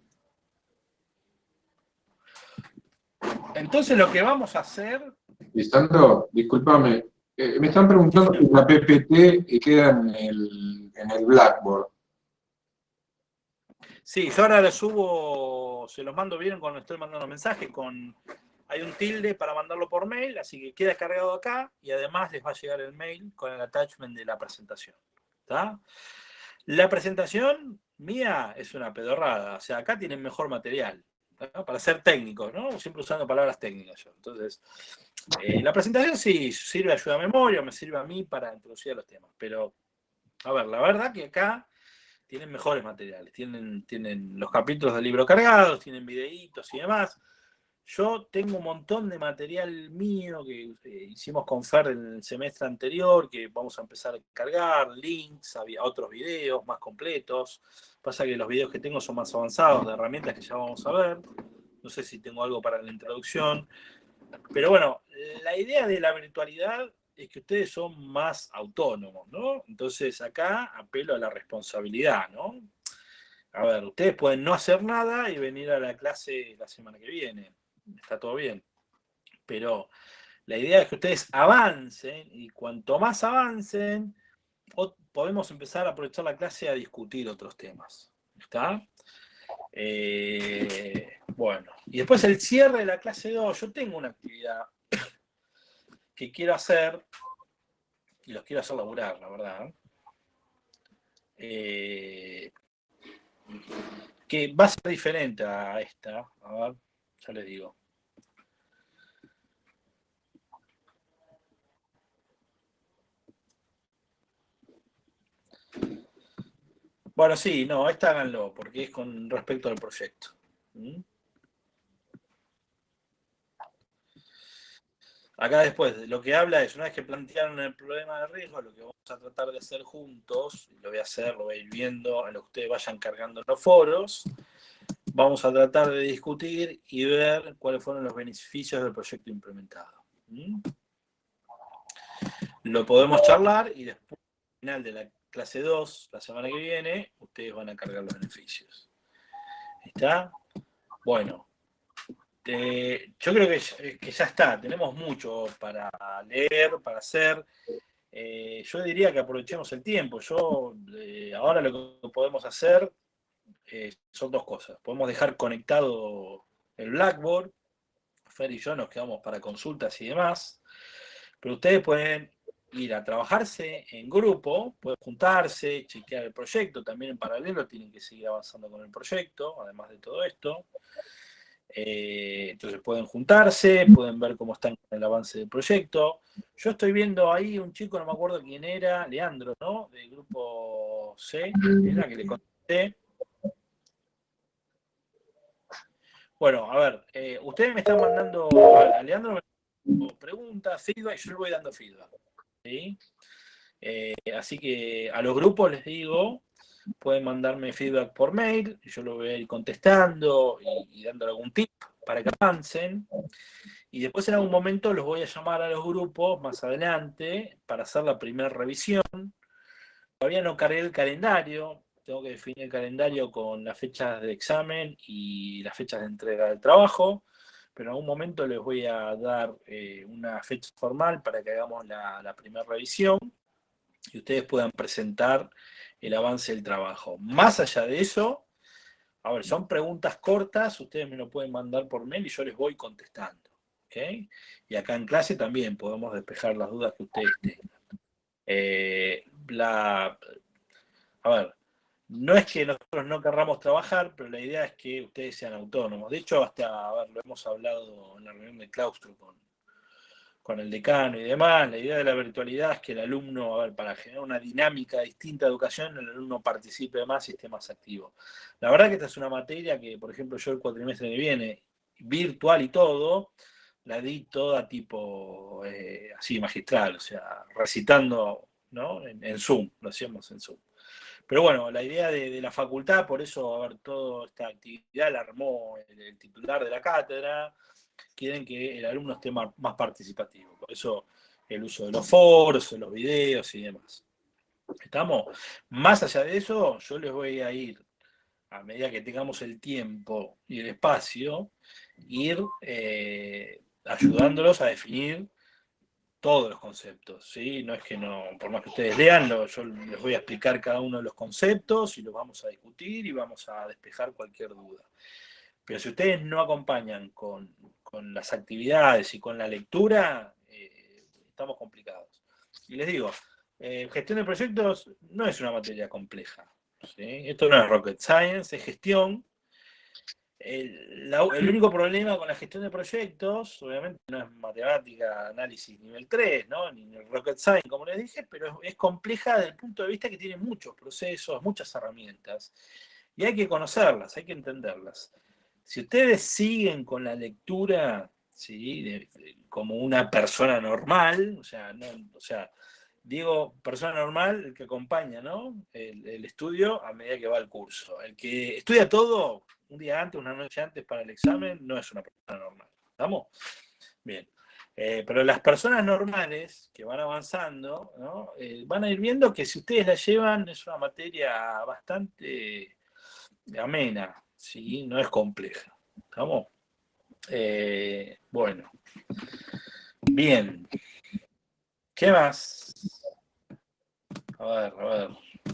Entonces lo que vamos a hacer... Lisandro, discúlpame. Eh, me están preguntando si la P P T queda en el, en el Blackboard. Sí, yo ahora le subo, se los mando bien cuando estoy mandando mensajes, con hay un tilde para mandarlo por mail, así que queda cargado acá y además les va a llegar el mail con el attachment de la presentación. ¿Está? La presentación mía es una pedorrada, o sea, acá tienen mejor material, ¿no? Para ser técnicos, ¿no? Siempre usando palabras técnicas yo. Entonces, eh, la presentación sí sirve de ayuda a memoria, me sirve a mí para introducir a los temas, pero, a ver, la verdad que acá tienen mejores materiales, tienen, tienen los capítulos del libro cargados, tienen videitos y demás. Yo tengo un montón de material mío que eh, hicimos con Fer en el semestre anterior, que vamos a empezar a cargar, links, había otros videos más completos. Pasa que los videos que tengo son más avanzados, de herramientas que ya vamos a ver. No sé si tengo algo para la introducción. Pero bueno, la idea de la virtualidad es que ustedes son más autónomos, ¿no? Entonces acá apelo a la responsabilidad, ¿no? A ver, ustedes pueden no hacer nada y venir a la clase la semana que viene. Está todo bien. Pero la idea es que ustedes avancen y cuanto más avancen, podemos empezar a aprovechar la clase a discutir otros temas. ¿Está? Eh, bueno, y después el cierre de la clase dos. Yo tengo una actividad que quiero hacer y los quiero hacer laburar, la verdad. Eh, que va a ser diferente a esta. A ver, ya les digo. Bueno, sí, no, esta háganlo, porque es con respecto al proyecto. ¿Mm? Acá después, lo que habla es, una vez que plantearon el problema de riesgo, lo que vamos a tratar de hacer juntos, y lo voy a hacer, lo voy a ir viendo a lo que ustedes vayan cargando en los foros, vamos a tratar de discutir y ver cuáles fueron los beneficios del proyecto implementado. ¿Mm? Lo podemos charlar y después, al final de la clase dos, la semana que viene, ustedes van a cargar los beneficios. ¿Está? Bueno. Eh, yo creo que, que ya está, tenemos mucho para leer, para hacer. Eh, yo diría que aprovechemos el tiempo. Yo eh, ahora lo que podemos hacer eh, son dos cosas. Podemos dejar conectado el Blackboard, Fer y yo nos quedamos para consultas y demás, pero ustedes pueden ir a trabajarse en grupo, pueden juntarse, chequear el proyecto, también en paralelo tienen que seguir avanzando con el proyecto, además de todo esto. Eh, entonces pueden juntarse, pueden ver cómo están con el avance del proyecto. Yo estoy viendo ahí un chico, no me acuerdo quién era, Leandro, ¿no? Del grupo C, era que le contesté. Bueno, a ver, eh, ustedes me están mandando, a, ver, a Leandro me mandando preguntas, feedback, y yo le voy dando feedback, ¿sí? Eh, así que a los grupos les digo, pueden mandarme feedback por mail, y yo lo voy a ir contestando y, y dando algún tip para que avancen. Y después en algún momento los voy a llamar a los grupos más adelante para hacer la primera revisión. Todavía no cargué el calendario, tengo que definir el calendario con las fechas de examen y las fechas de entrega del trabajo, pero en algún momento les voy a dar eh, una fecha formal para que hagamos la, la primera revisión y ustedes puedan presentar el avance del trabajo. Más allá de eso, a ver, son preguntas cortas, ustedes me lo pueden mandar por mail y yo les voy contestando, ¿ok? Y acá en clase también podemos despejar las dudas que ustedes tengan. Eh, la, a ver, no es que nosotros no querramos trabajar, pero la idea es que ustedes sean autónomos. De hecho, hasta, a ver, lo hemos hablado en la reunión de claustro con, con el decano y demás, la idea de la virtualidad es que el alumno, a ver, para generar una dinámica distinta de educación, el alumno participe más y esté más activo. La verdad que esta es una materia que, por ejemplo, yo el cuatrimestre que viene, virtual y todo, la di toda tipo, eh, así magistral, o sea, recitando, ¿no? En, en Zoom, lo hacíamos en Zoom. Pero bueno, la idea de, de la facultad, por eso, a ver, toda esta actividad la armó el, el titular de la cátedra, quieren que el alumno esté más, más participativo. Por eso el uso de los foros, de los videos y demás. ¿Estamos? Más allá de eso, yo les voy a ir, a medida que tengamos el tiempo y el espacio, ir eh, ayudándolos a definir todos los conceptos, ¿sí? No es que no, por más que ustedes lean, yo les voy a explicar cada uno de los conceptos y los vamos a discutir y vamos a despejar cualquier duda. Pero si ustedes no acompañan con, con las actividades y con la lectura, eh, estamos complicados. Y les digo, eh, gestión de proyectos no es una materia compleja, ¿sí? Esto no es rocket science, es gestión. El, la, el único problema con la gestión de proyectos, obviamente no es matemática, análisis nivel tres, ¿no? Ni rocket science, como les dije, pero es, es compleja desde el punto de vista que tiene muchos procesos, muchas herramientas. Y hay que conocerlas, hay que entenderlas. Si ustedes siguen con la lectura, ¿sí? de, de, como una persona normal, o sea, no, o sea, digo persona normal, el que acompaña, ¿no? el, el estudio a medida que va el curso. El que estudia todo un día antes, una noche antes para el examen, no es una persona normal. ¿Estamos? Bien. Eh, pero las personas normales que van avanzando, ¿no? eh, van a ir viendo que si ustedes la llevan es una materia bastante amena, ¿sí? No es compleja. ¿Estamos? Eh, bueno. Bien. ¿Qué más? A ver, a ver.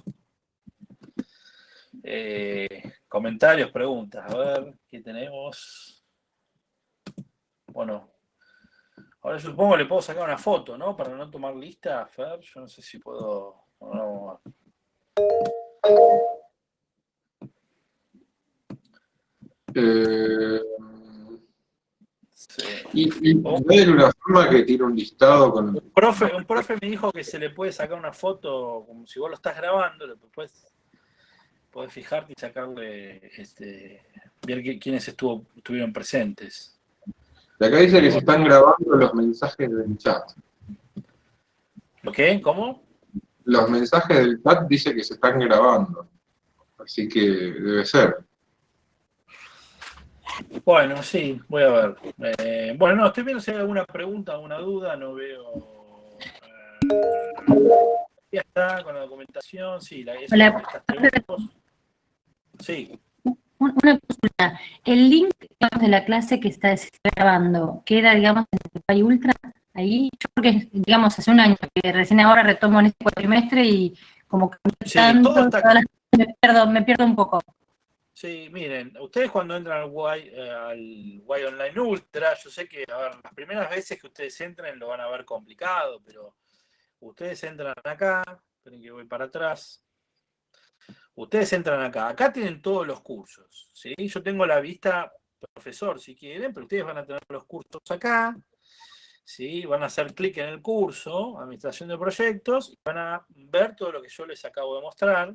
Eh, comentarios, preguntas. A ver, ¿qué tenemos? Bueno. Ahora yo supongo que le puedo sacar una foto, ¿no? Para no tomar lista, Fer. Yo no sé si puedo... No. Eh, sí. Y, y oh. ver una forma que tiene un listado con... Un profe, un profe me dijo que se le puede sacar una foto, como si vos lo estás grabando, después podés fijarte y sacarle, este, ver quiénes estuvo, estuvieron presentes. De acá dice que se están grabando los mensajes del chat. ¿Qué? ¿Cómo? Los mensajes del chat dice que se están grabando. Así que debe ser. Bueno, sí, voy a ver. Eh, bueno, no, estoy viendo si hay alguna pregunta, alguna duda, no veo... Eh, ya está, con la documentación, sí. La, eso, Hola. Sí. Una consulta. ¿El link digamos, de la clase que está, se está grabando queda, digamos, en el Pi Ultra? Ahí, yo porque, digamos, hace un año que recién ahora retomo en este cuatrimestre y como que Sí, tanto, todo está todas las, me, pierdo, me pierdo un poco. Sí, miren, ustedes cuando entran al Y, eh, al Y Online Ultra, yo sé que, a ver, las primeras veces que ustedes entren lo van a ver complicado, pero ustedes entran acá, esperen que voy para atrás. Ustedes entran acá, acá tienen todos los cursos, ¿sí? Yo tengo la vista profesor si quieren, pero ustedes van a tener los cursos acá, ¿sí? Van a hacer clic en el curso, Administración de Proyectos, y van a ver todo lo que yo les acabo de mostrar.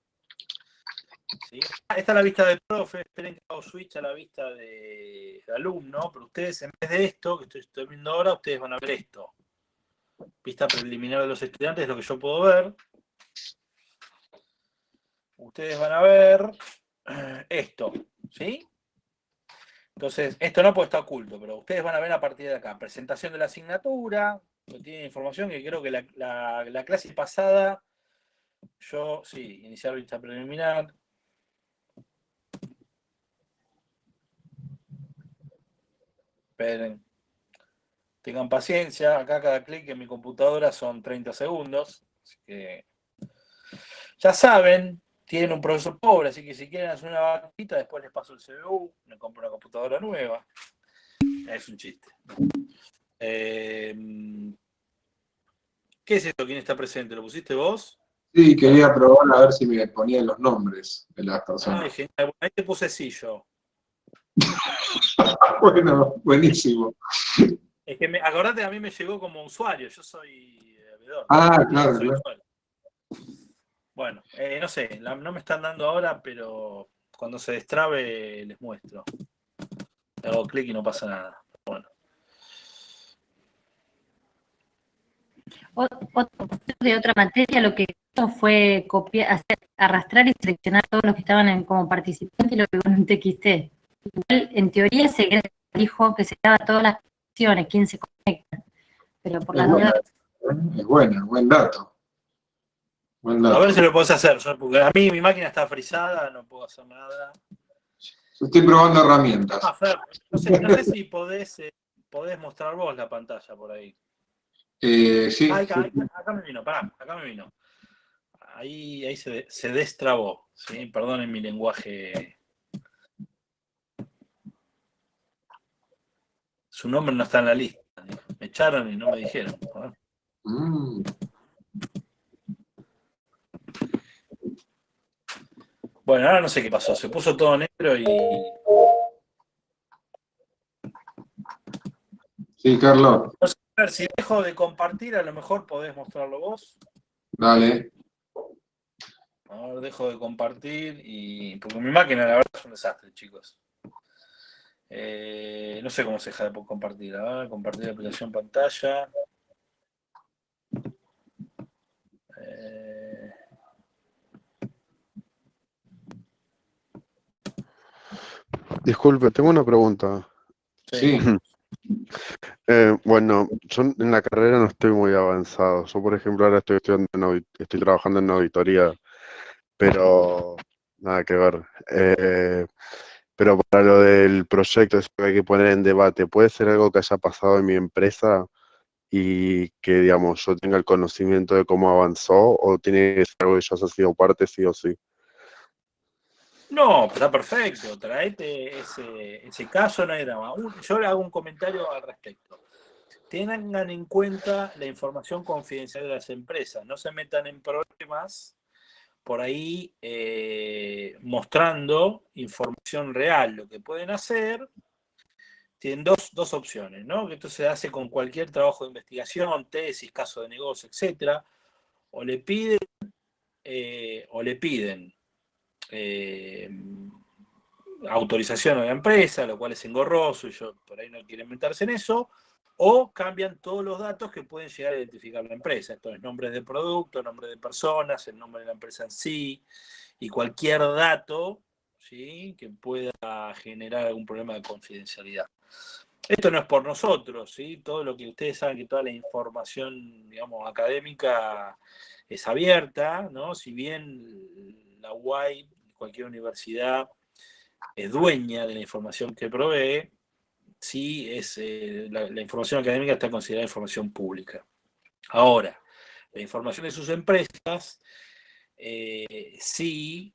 ¿Sí? Esta es la vista de profe, esperen que hago switch a la vista de, de alumno, pero ustedes en vez de esto, que estoy, estoy viendo ahora, ustedes van a ver esto. Vista preliminar de los estudiantes es lo que yo puedo ver. Ustedes van a ver esto, ¿sí? Entonces, esto no puede estar oculto, pero ustedes van a ver a partir de acá. Presentación de la asignatura, que tiene información que creo que la, la, la clase pasada, yo, sí, iniciar vista preliminar. Esperen. Tengan paciencia, acá cada clic en mi computadora son treinta segundos. Así que ya saben, tienen un profesor pobre, así que si quieren hacer una vaquita, después les paso el C B U, me compro una computadora nueva. Es un chiste. Eh, ¿Qué es esto? ¿Quién está presente? ¿Lo pusiste vos? Sí, quería probar a ver si me ponían los nombres de las personas. Ay, genial. Bueno, ahí te puse sí yo. Bueno, buenísimo. Es que me, acordate, a mí me llegó como usuario, yo soy veedor. Ah, ¿No? claro, Soy claro. usuario. Bueno, eh, no sé, la, no me están dando ahora, pero cuando se destrabe les muestro. Le hago clic y no pasa nada. Bueno. Otro de otra materia, lo que hizo fue copiar, hacer, arrastrar y seleccionar todos los que estaban en, como participantes y lo pegó en un T X T. Igual, en teoría, se dijo que se daba todas las acciones, quién se conecta, pero por las dudas... Es buena, buen dato. Buen dato. A ver si lo podés hacer, porque a mí mi máquina está frisada, no puedo hacer nada. Estoy probando herramientas. Ah, Fer, no sé, no sé si podés, eh, podés mostrar vos la pantalla por ahí. Eh, sí, Ah, sí. acá, acá, acá me vino, pará, acá me vino. Ahí, ahí se, se destrabó, ¿sí? Perdonen mi lenguaje. Su nombre no está en la lista. Me echaron y no me dijeron. Mm. Bueno, ahora no sé qué pasó. Se puso todo negro y... Sí, Carlos. No sé, a ver, si dejo de compartir, a lo mejor podés mostrarlo vos. Dale. A ver, dejo de compartir y... Porque mi máquina, la verdad, es un desastre, chicos. Eh, no sé cómo se deja de compartir. A ver, compartir la aplicación pantalla. Eh... Disculpe, tengo una pregunta. Sí. Eh, bueno, yo en la carrera no estoy muy avanzado. Yo, por ejemplo, ahora estoy estudiando en audit- estoy trabajando en auditoría, pero nada que ver. Eh, pero para lo del proyecto, eso que hay que poner en debate, ¿puede ser algo que haya pasado en mi empresa y que, digamos, yo tenga el conocimiento de cómo avanzó, o tiene que ser algo que ya haya sido parte sí o sí? No, está perfecto. Traete ese, ese caso, no hay drama. Yo le hago un comentario al respecto. Tengan en cuenta la información confidencial de las empresas. No se metan en problemas por ahí eh, mostrando información real. Lo que pueden hacer, tienen dos, dos opciones, ¿no? Que esto se hace con cualquier trabajo de investigación, tesis, caso de negocio, etcétera. O le piden, eh, o le piden eh, autorización a la empresa, lo cual es engorroso y yo por ahí no quieren meterse en eso, o cambian todos los datos que pueden llegar a identificar la empresa. Esto es nombres de producto, nombre de personas, el nombre de la empresa en sí, y cualquier dato, ¿sí?, que pueda generar algún problema de confidencialidad. Esto no es por nosotros, ¿sí? Todo lo que ustedes saben, que toda la información, digamos, académica es abierta, ¿no? Si bien la U A I, cualquier universidad, es dueña de la información que provee, sí es, eh, la, la información académica está considerada información pública. Ahora, la información de sus empresas, eh, sí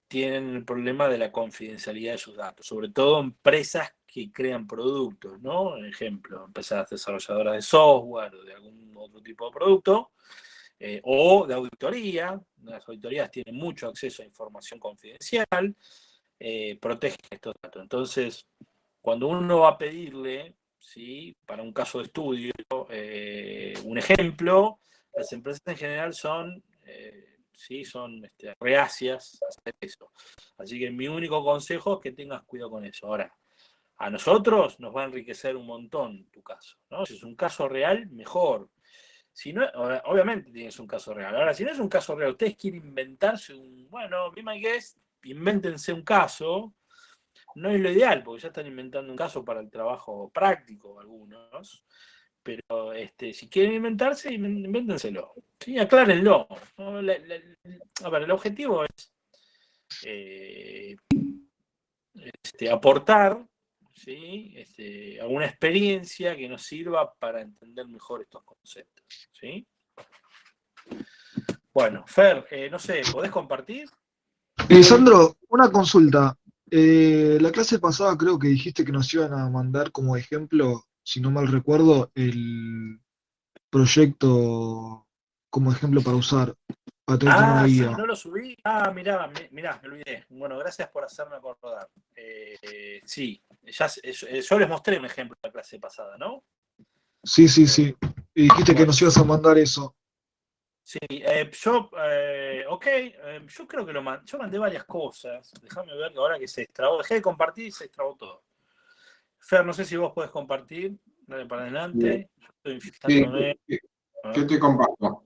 tienen el problema de la confidencialidad de sus datos, sobre todo empresas que crean productos, ¿no? Por ejemplo, empresas desarrolladoras de software o de algún otro tipo de producto, eh, o de auditoría. Las auditorías tienen mucho acceso a información confidencial, eh, protegen estos datos. Entonces, cuando uno va a pedirle, ¿sí?, para un caso de estudio, eh, un ejemplo, las empresas en general son... Eh, ¿sí? Son este, reacias a hacer eso. Así que mi único consejo es que tengas cuidado con eso. Ahora, a nosotros nos va a enriquecer un montón tu caso, ¿no? Si es un caso real, mejor. Si no, obviamente tienes un caso real. Ahora, si no es un caso real, ustedes quieren inventarse un, bueno, be my guest, invéntense un caso. No es lo ideal, porque ya están inventando un caso para el trabajo práctico algunos. Pero este, si quieren inventarse, invéntenselo. Sí, aclárenlo, ¿no? La, la, a ver, el objetivo es eh, este, aportar, ¿sí?, este, alguna experiencia que nos sirva para entender mejor estos conceptos, ¿sí? Bueno, Fer, eh, no sé, ¿podés compartir? Eh, Sandro, una consulta. Eh, la clase pasada creo que dijiste que nos iban a mandar como ejemplo, si no mal recuerdo, el proyecto como ejemplo para usar, para tener como una Ah, sí, guía. no lo subí. Ah, mirá, mi- mirá, me olvidé. Bueno, gracias por hacerme acordar. Eh, sí, ya, eh, yo les mostré un ejemplo en la clase pasada, ¿no? Sí, sí, sí. Y dijiste que Bueno, nos ibas a mandar eso. sí, eh, yo, eh, ok, eh, yo creo que lo mandé, yo mandé varias cosas. Déjame ver que ahora que se extrabó, dejé de compartir y se extrabó todo. Fer, no sé si vos podés compartir, dale para adelante. Yo estoy Sí, fijándome. ¿qué, qué te comparto?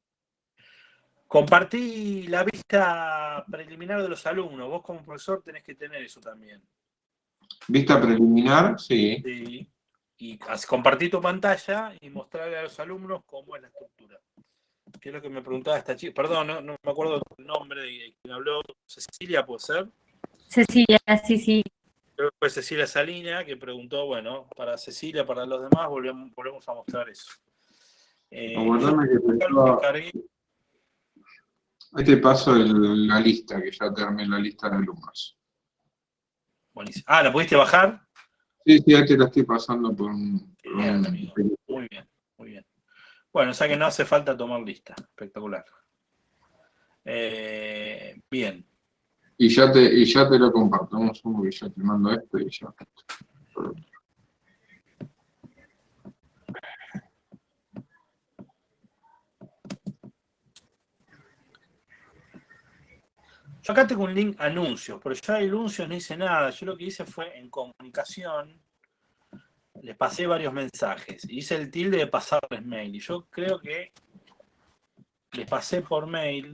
Compartí la vista preliminar de los alumnos. Vos como profesor tenés que tener eso también. ¿Vista preliminar? Sí. Sí. Y as- compartí tu pantalla y mostrarle a los alumnos cómo es la estructura. ¿Qué es lo que me preguntaba esta chica? Perdón, no, no me acuerdo el nombre de quien habló. Cecilia, ¿puede ser? Cecilia, sí, sí. Creo que fue Cecilia Salina que preguntó, bueno, para Cecilia, para los demás, volvemos, volvemos a mostrar eso. Eh, yo Aguardame que te, lo que cargué. ahí te paso el- la lista, que ya te armé la lista de alumnos. Buenísimo. Ah, ¿la pudiste bajar? Sí, sí, ahí te la estoy pasando por un... por Bien, un- amigo. Muy bien, muy bien. Bueno, o sea que no hace falta tomar lista. Espectacular. Eh, bien. Y ya te, y ya te lo comparto. Un segundo que ya te mando esto y ya. Yo acá tengo un link anuncios, pero yo de anuncios no hice nada. Yo lo que hice fue en comunicación, les pasé varios mensajes. Hice el tilde de pasarles mail. Y yo creo que les pasé por mail.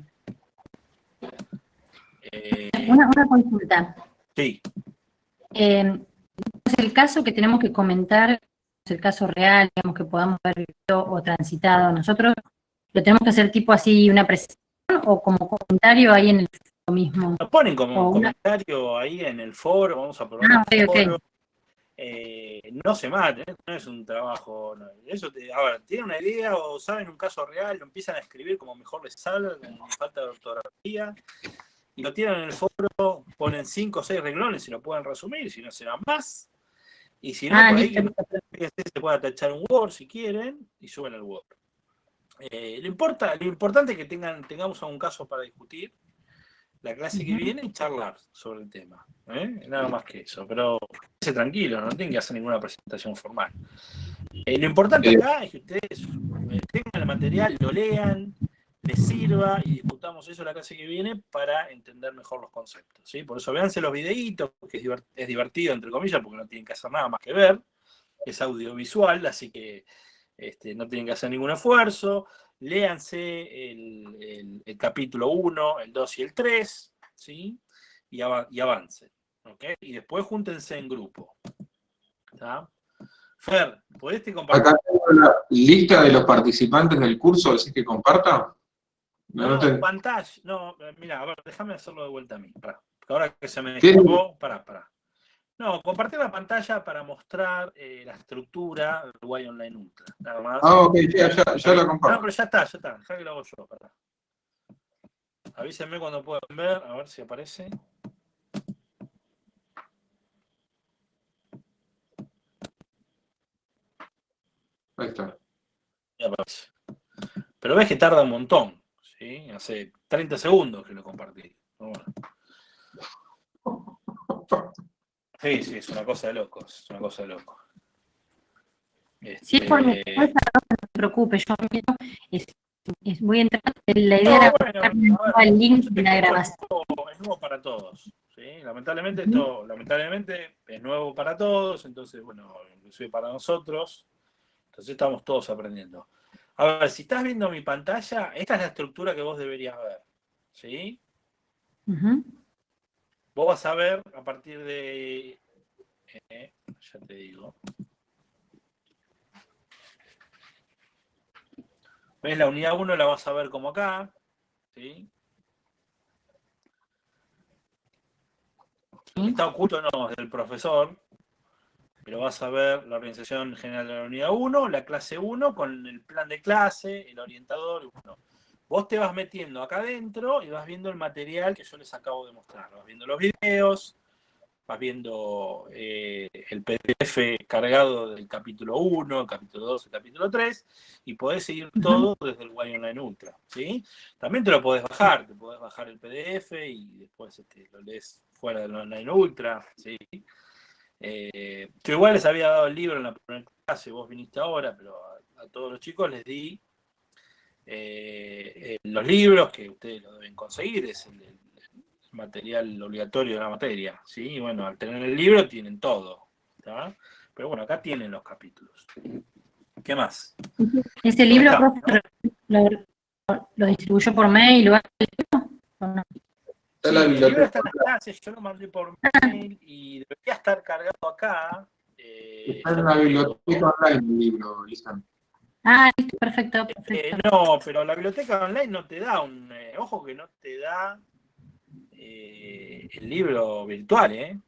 Eh, Una, una consulta. sí. Eh, es el caso que tenemos que comentar, es el caso real, digamos que podamos ver o transitado. Nosotros lo tenemos que hacer tipo así una presentación o como comentario ahí en el foro mismo. Lo ponen como O una- comentario ahí en el foro. Vamos a probar Ah, el ok, foro. ok. Eh, no se maten, ¿eh? No es un trabajo. No. Eso te, a ver, tienen una idea o saben un caso real, lo empiezan a escribir como mejor les salga, con falta de ortografía, y lo tiran en el foro, ponen cinco o seis renglones y lo pueden resumir, si no será más. Y si no, Ah, por ahí listo, que listo. se puede atachar un Word si quieren y suben al Word. Eh, lo, importa, lo importante es que tengan, tengamos algún caso para discutir la clase que Ujú. viene y charlar sobre el tema. ¿eh? Nada más que eso. Pero quédense tranquilos, no tienen que hacer ninguna presentación formal. Eh, lo importante Eh, acá es que ustedes eh, tengan el material, lo lean, les sirva y discutamos eso la clase que viene para entender mejor los conceptos. ¿sí? Por eso véanse los videitos, que es, divert es divertido, entre comillas, porque no tienen que hacer nada más que ver. Es audiovisual, así que este, no tienen que hacer ningún esfuerzo. Léanse el, el, el capítulo uno, el dos y el tres, ¿sí? y, av y avancen. ¿okay? Y después júntense en grupo. ¿tá? Fer, ¿podés te compartir? Acá tengo la lista de los participantes del curso, ¿decís que comparta? No, No, no, te- pantalla. No, mira, a ver, déjame hacerlo de vuelta a mí. Pará. Ahora que se me ¿Qué? escapó, pará, pará. No, compartir la pantalla para mostrar eh, la estructura de Uruguay Online Ultra. Nada más. Ah, ok, ya, ya, ya la No, comparto. pero ya está, ya está. Dejá que lo hago yo. Pará. Avísenme cuando puedan ver, a ver si aparece. Ahí está. Ya aparece. Pero ves que tarda un montón, ¿sí? Hace treinta segundos que lo compartí. Pero bueno. Sí, sí, es una cosa de locos, es una cosa de locos. Si es por mi Este, cabeza, no se preocupe, yo mismo es, es, voy a entrar. La idea No, era bueno, buscar a ver, el link yo de sé la que esto es grabación. nuevo, es nuevo para todos, ¿sí? Lamentablemente esto, lamentablemente es nuevo para todos, entonces, bueno, inclusive para nosotros, entonces estamos todos aprendiendo. A ver, si estás viendo mi pantalla, esta es la estructura que vos deberías ver, ¿sí? Uh-huh. Vos vas a ver a partir de, eh, ya te digo, ¿ves? La unidad uno la vas a ver como acá, ¿sí? Está oculto no, del profesor, pero vas a ver la organización general de la unidad uno, la clase uno con el plan de clase, el orientador. Bueno, vos te vas metiendo acá adentro y vas viendo el material que yo les acabo de mostrar. Vas viendo los videos, vas viendo eh, el P D F cargado del capítulo uno, el capítulo dos, el capítulo tres, y podés seguir todo desde el Y Online Ultra, ¿sí? También te lo podés bajar, te podés bajar el P D F y después este, lo lees fuera del Online Ultra, ¿sí? Eh, yo igual les había dado el libro en la primera clase, vos viniste ahora, pero a, a todos los chicos les di eh, eh, los libros que ustedes lo deben conseguir, es el, el material obligatorio de la materia, ¿sí? Y bueno, al tener el libro tienen todo, ¿tá? Pero bueno, acá tienen los capítulos. ¿Qué más? Ese libro, Está, profe, lo, lo distribuyó por mail o algo, ¿o no? Está Sí, la el libro biblioteca. está en las clases, yo lo mandé por mail y debería estar cargado acá. Eh, Está ya en la te digo. biblioteca online el libro, Lisan. Ah, listo, perfecto, perfecto. Eh, no, pero la biblioteca online no te da un... Eh, ojo que no te da eh, el libro virtual, ¿eh?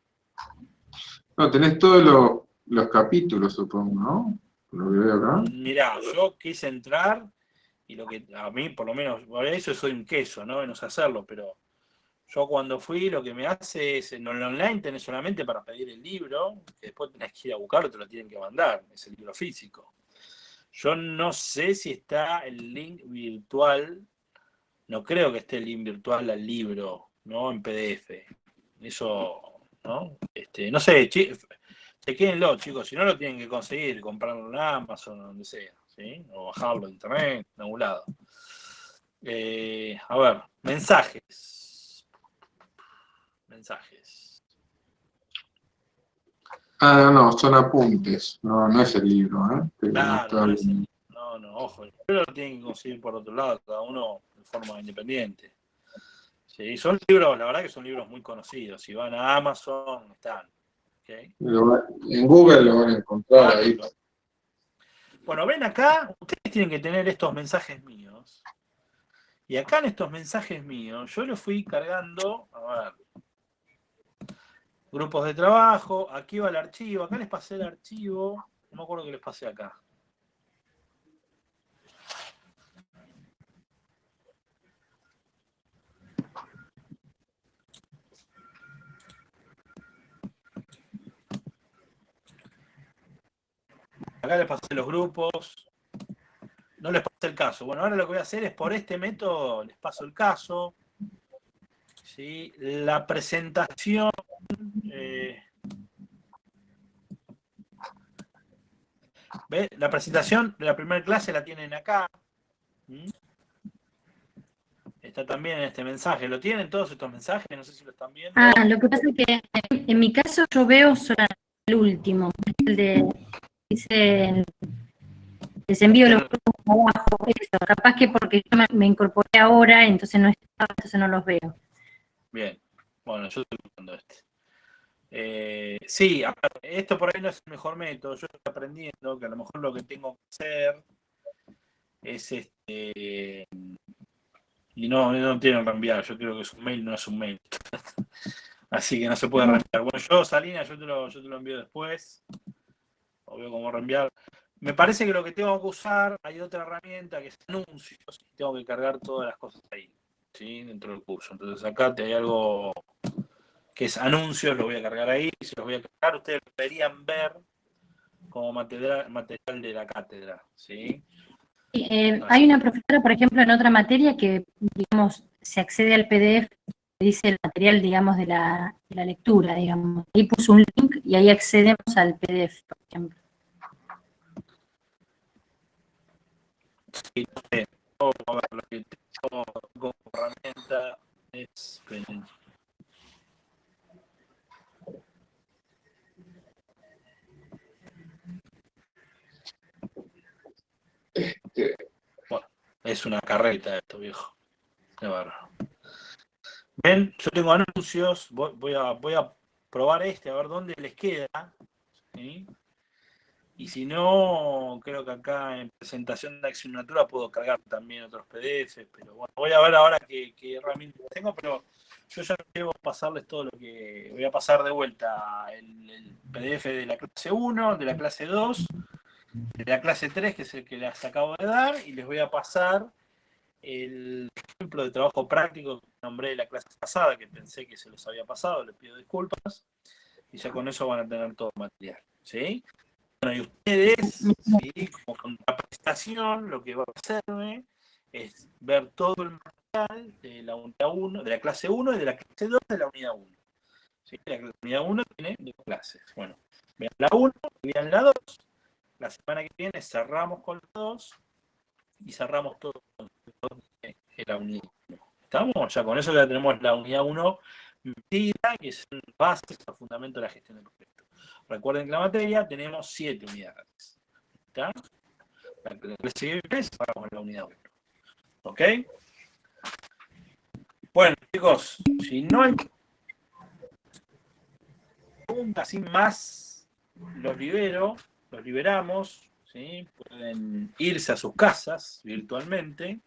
No, tenés todos los, los capítulos, supongo, ¿no? Lo que veo acá. Mirá, yo quise entrar y lo que a mí, por lo menos, por eso soy un queso, ¿no? Y no sé hacerlo, pero yo cuando fui lo que me hace es, en el online tenés solamente para pedir el libro, que después tenés que ir a buscarlo, te lo tienen que mandar, es el libro físico. Yo no sé si está el link virtual, no creo que esté el link virtual al libro, ¿no? En P D F. Eso, ¿no? Este, no sé, chequéenlo, chicos, si no lo tienen que conseguir, comprarlo en Amazon o donde sea, ¿sí? O bajarlo de internet, en algún lado. Eh, a ver, mensajes. Mensajes. Ah, no, no, son apuntes. No, no es el libro, ¿eh? Pero Claro, está no es el bien. libro. No, no, ojo, el libro lo tienen que conseguir por otro lado, cada uno de forma independiente. Sí, son libros, la verdad que son libros muy conocidos. Si van a Amazon, están. ¿Okay? Lo- en Google lo van a encontrar ahí. Bueno, ven acá, ustedes tienen que tener estos mensajes míos. Y acá en estos mensajes míos, yo los fui cargando, a ver, grupos de trabajo, aquí va el archivo, acá les pasé el archivo, no me acuerdo que les pasé acá. Acá les pasé los grupos, no les pasé el caso. Bueno, ahora lo que voy a hacer es por este método, les paso el caso. ¿Sí? La presentación... Eh, ¿Ve? La presentación de la primera clase la tienen acá. ¿Mm? Está también en este mensaje. ¿Lo tienen todos estos mensajes? No sé si lo están viendo. Ah, lo que pasa es que en mi caso yo veo solamente el último, el de, dice, les envío los grupos de trabajo, eso, capaz que porque yo me, me incorporé ahora, entonces no estaba, entonces no los veo. Bien, bueno, yo estoy usando este. Eh, sí, a ver, esto por ahí no es el mejor método. Yo estoy aprendiendo que a lo mejor lo que tengo que hacer es este. Y no, no tienen que reenviar. Yo creo que es un mail, no es un mail. Así que no se puede reenviar. Bueno, yo, Salina, yo te lo, yo te lo envío después. O veo cómo reenviar. Me parece que lo que tengo que usar, hay otra herramienta que es anuncios. Y tengo que cargar todas las cosas ahí. ¿sí? Dentro del curso. Entonces acá te hay algo que es anuncios, lo voy a cargar ahí, se los voy a cargar, ustedes lo deberían ver como material, material de la cátedra, ¿sí? Eh, hay una profesora, por ejemplo, en otra materia que, digamos, se accede al P D F, dice el material, digamos, de la, de la lectura, digamos. Ahí puso un link y ahí accedemos al P D F, por ejemplo. Sí, eh, a ver, lo que tengo como herramienta es... Bueno, es una carreta esto, viejo. Qué bárbaro. Ven, yo tengo anuncios, voy, voy, a, voy a probar este, a ver dónde les queda, ¿sí? Y si no, creo que acá en presentación de asignatura puedo cargar también otros P D Fs, pero bueno, voy a ver ahora qué, qué herramientas tengo, pero yo ya quiero pasarles todo lo que... Voy a pasar de vuelta el, el P D F de la clase uno, de la clase dos, de la clase tres, que es el que les acabo de dar, y les voy a pasar el ejemplo de trabajo práctico que nombré de la clase pasada, que pensé que se los había pasado, les pido disculpas, y ya con eso van a tener todo el material, ¿sí? Bueno, y ustedes, ¿sí? Como contraprestación, lo que va a hacerme es ver todo el material de la unidad uno, de la clase uno y de la clase dos de la unidad uno. ¿Sí? La unidad uno tiene dos clases. Bueno, vean la uno, vean la dos. La semana que viene cerramos con la dos y cerramos todo con la unidad uno. ¿Estamos? Ya con eso ya tenemos la unidad uno metida, que es bases a fundamento de la gestión del proyecto. Recuerden que la materia tenemos siete unidades. ¿Está? La clase siguiente cerramos la unidad uno. ¿Ok? Bueno, chicos, si no hay preguntas sin más, los libero, los liberamos, ¿sí? Pueden irse a sus casas virtualmente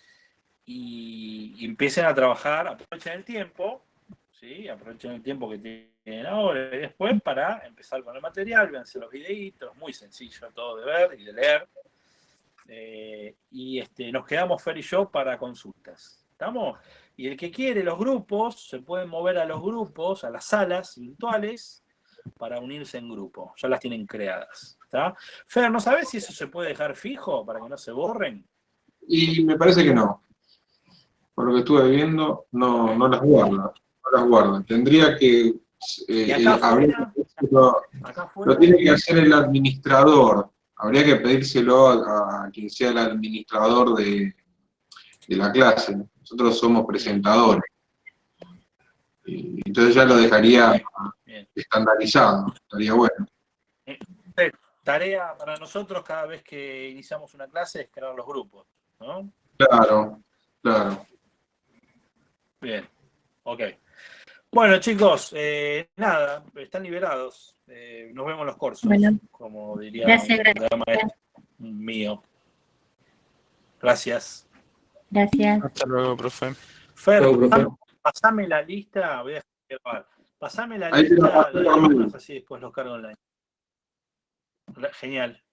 y, y empiecen a trabajar, aprovechen el tiempo, ¿sí? Aprovechen el tiempo que tienen ahora y después para empezar con el material, véanse los videitos, muy sencillo todo de ver y de leer. Eh, y este, nos quedamos Fer y yo para consultas. ¿Estamos? Y el que quiere los grupos, se pueden mover a los grupos, a las salas virtuales, para unirse en grupo. Ya las tienen creadas. ¿Está? Fer, ¿no sabes si eso se puede dejar fijo para que no se borren? Y me parece que no. Por lo que estuve viendo, no, no las guarda. No las guarda. Tendría que... Eh, ¿Y acá eh, habría afuera? que lo, Acá afuera. lo tiene que hacer el administrador. Habría que pedírselo a, a quien sea el administrador de, de la clase. Nosotros somos presentadores. Y entonces ya lo dejaría Bien. estandarizado. Estaría bueno. Eh, Tarea para nosotros cada vez que iniciamos una clase es crear los grupos, ¿no? Claro, claro. Bien, ok. Bueno, chicos, eh, nada, están liberados. Eh, nos vemos en los cursos, Bueno, como diría gracias, un gracias. gran maestro mío. Gracias. Gracias. Hasta luego, profe. Fer, Chau, profe. pasame, pasame la lista, voy a dejar de grabar. Pasame la Ahí te lo lista pasé de por mail. alumnos, así después los cargo online. Genial.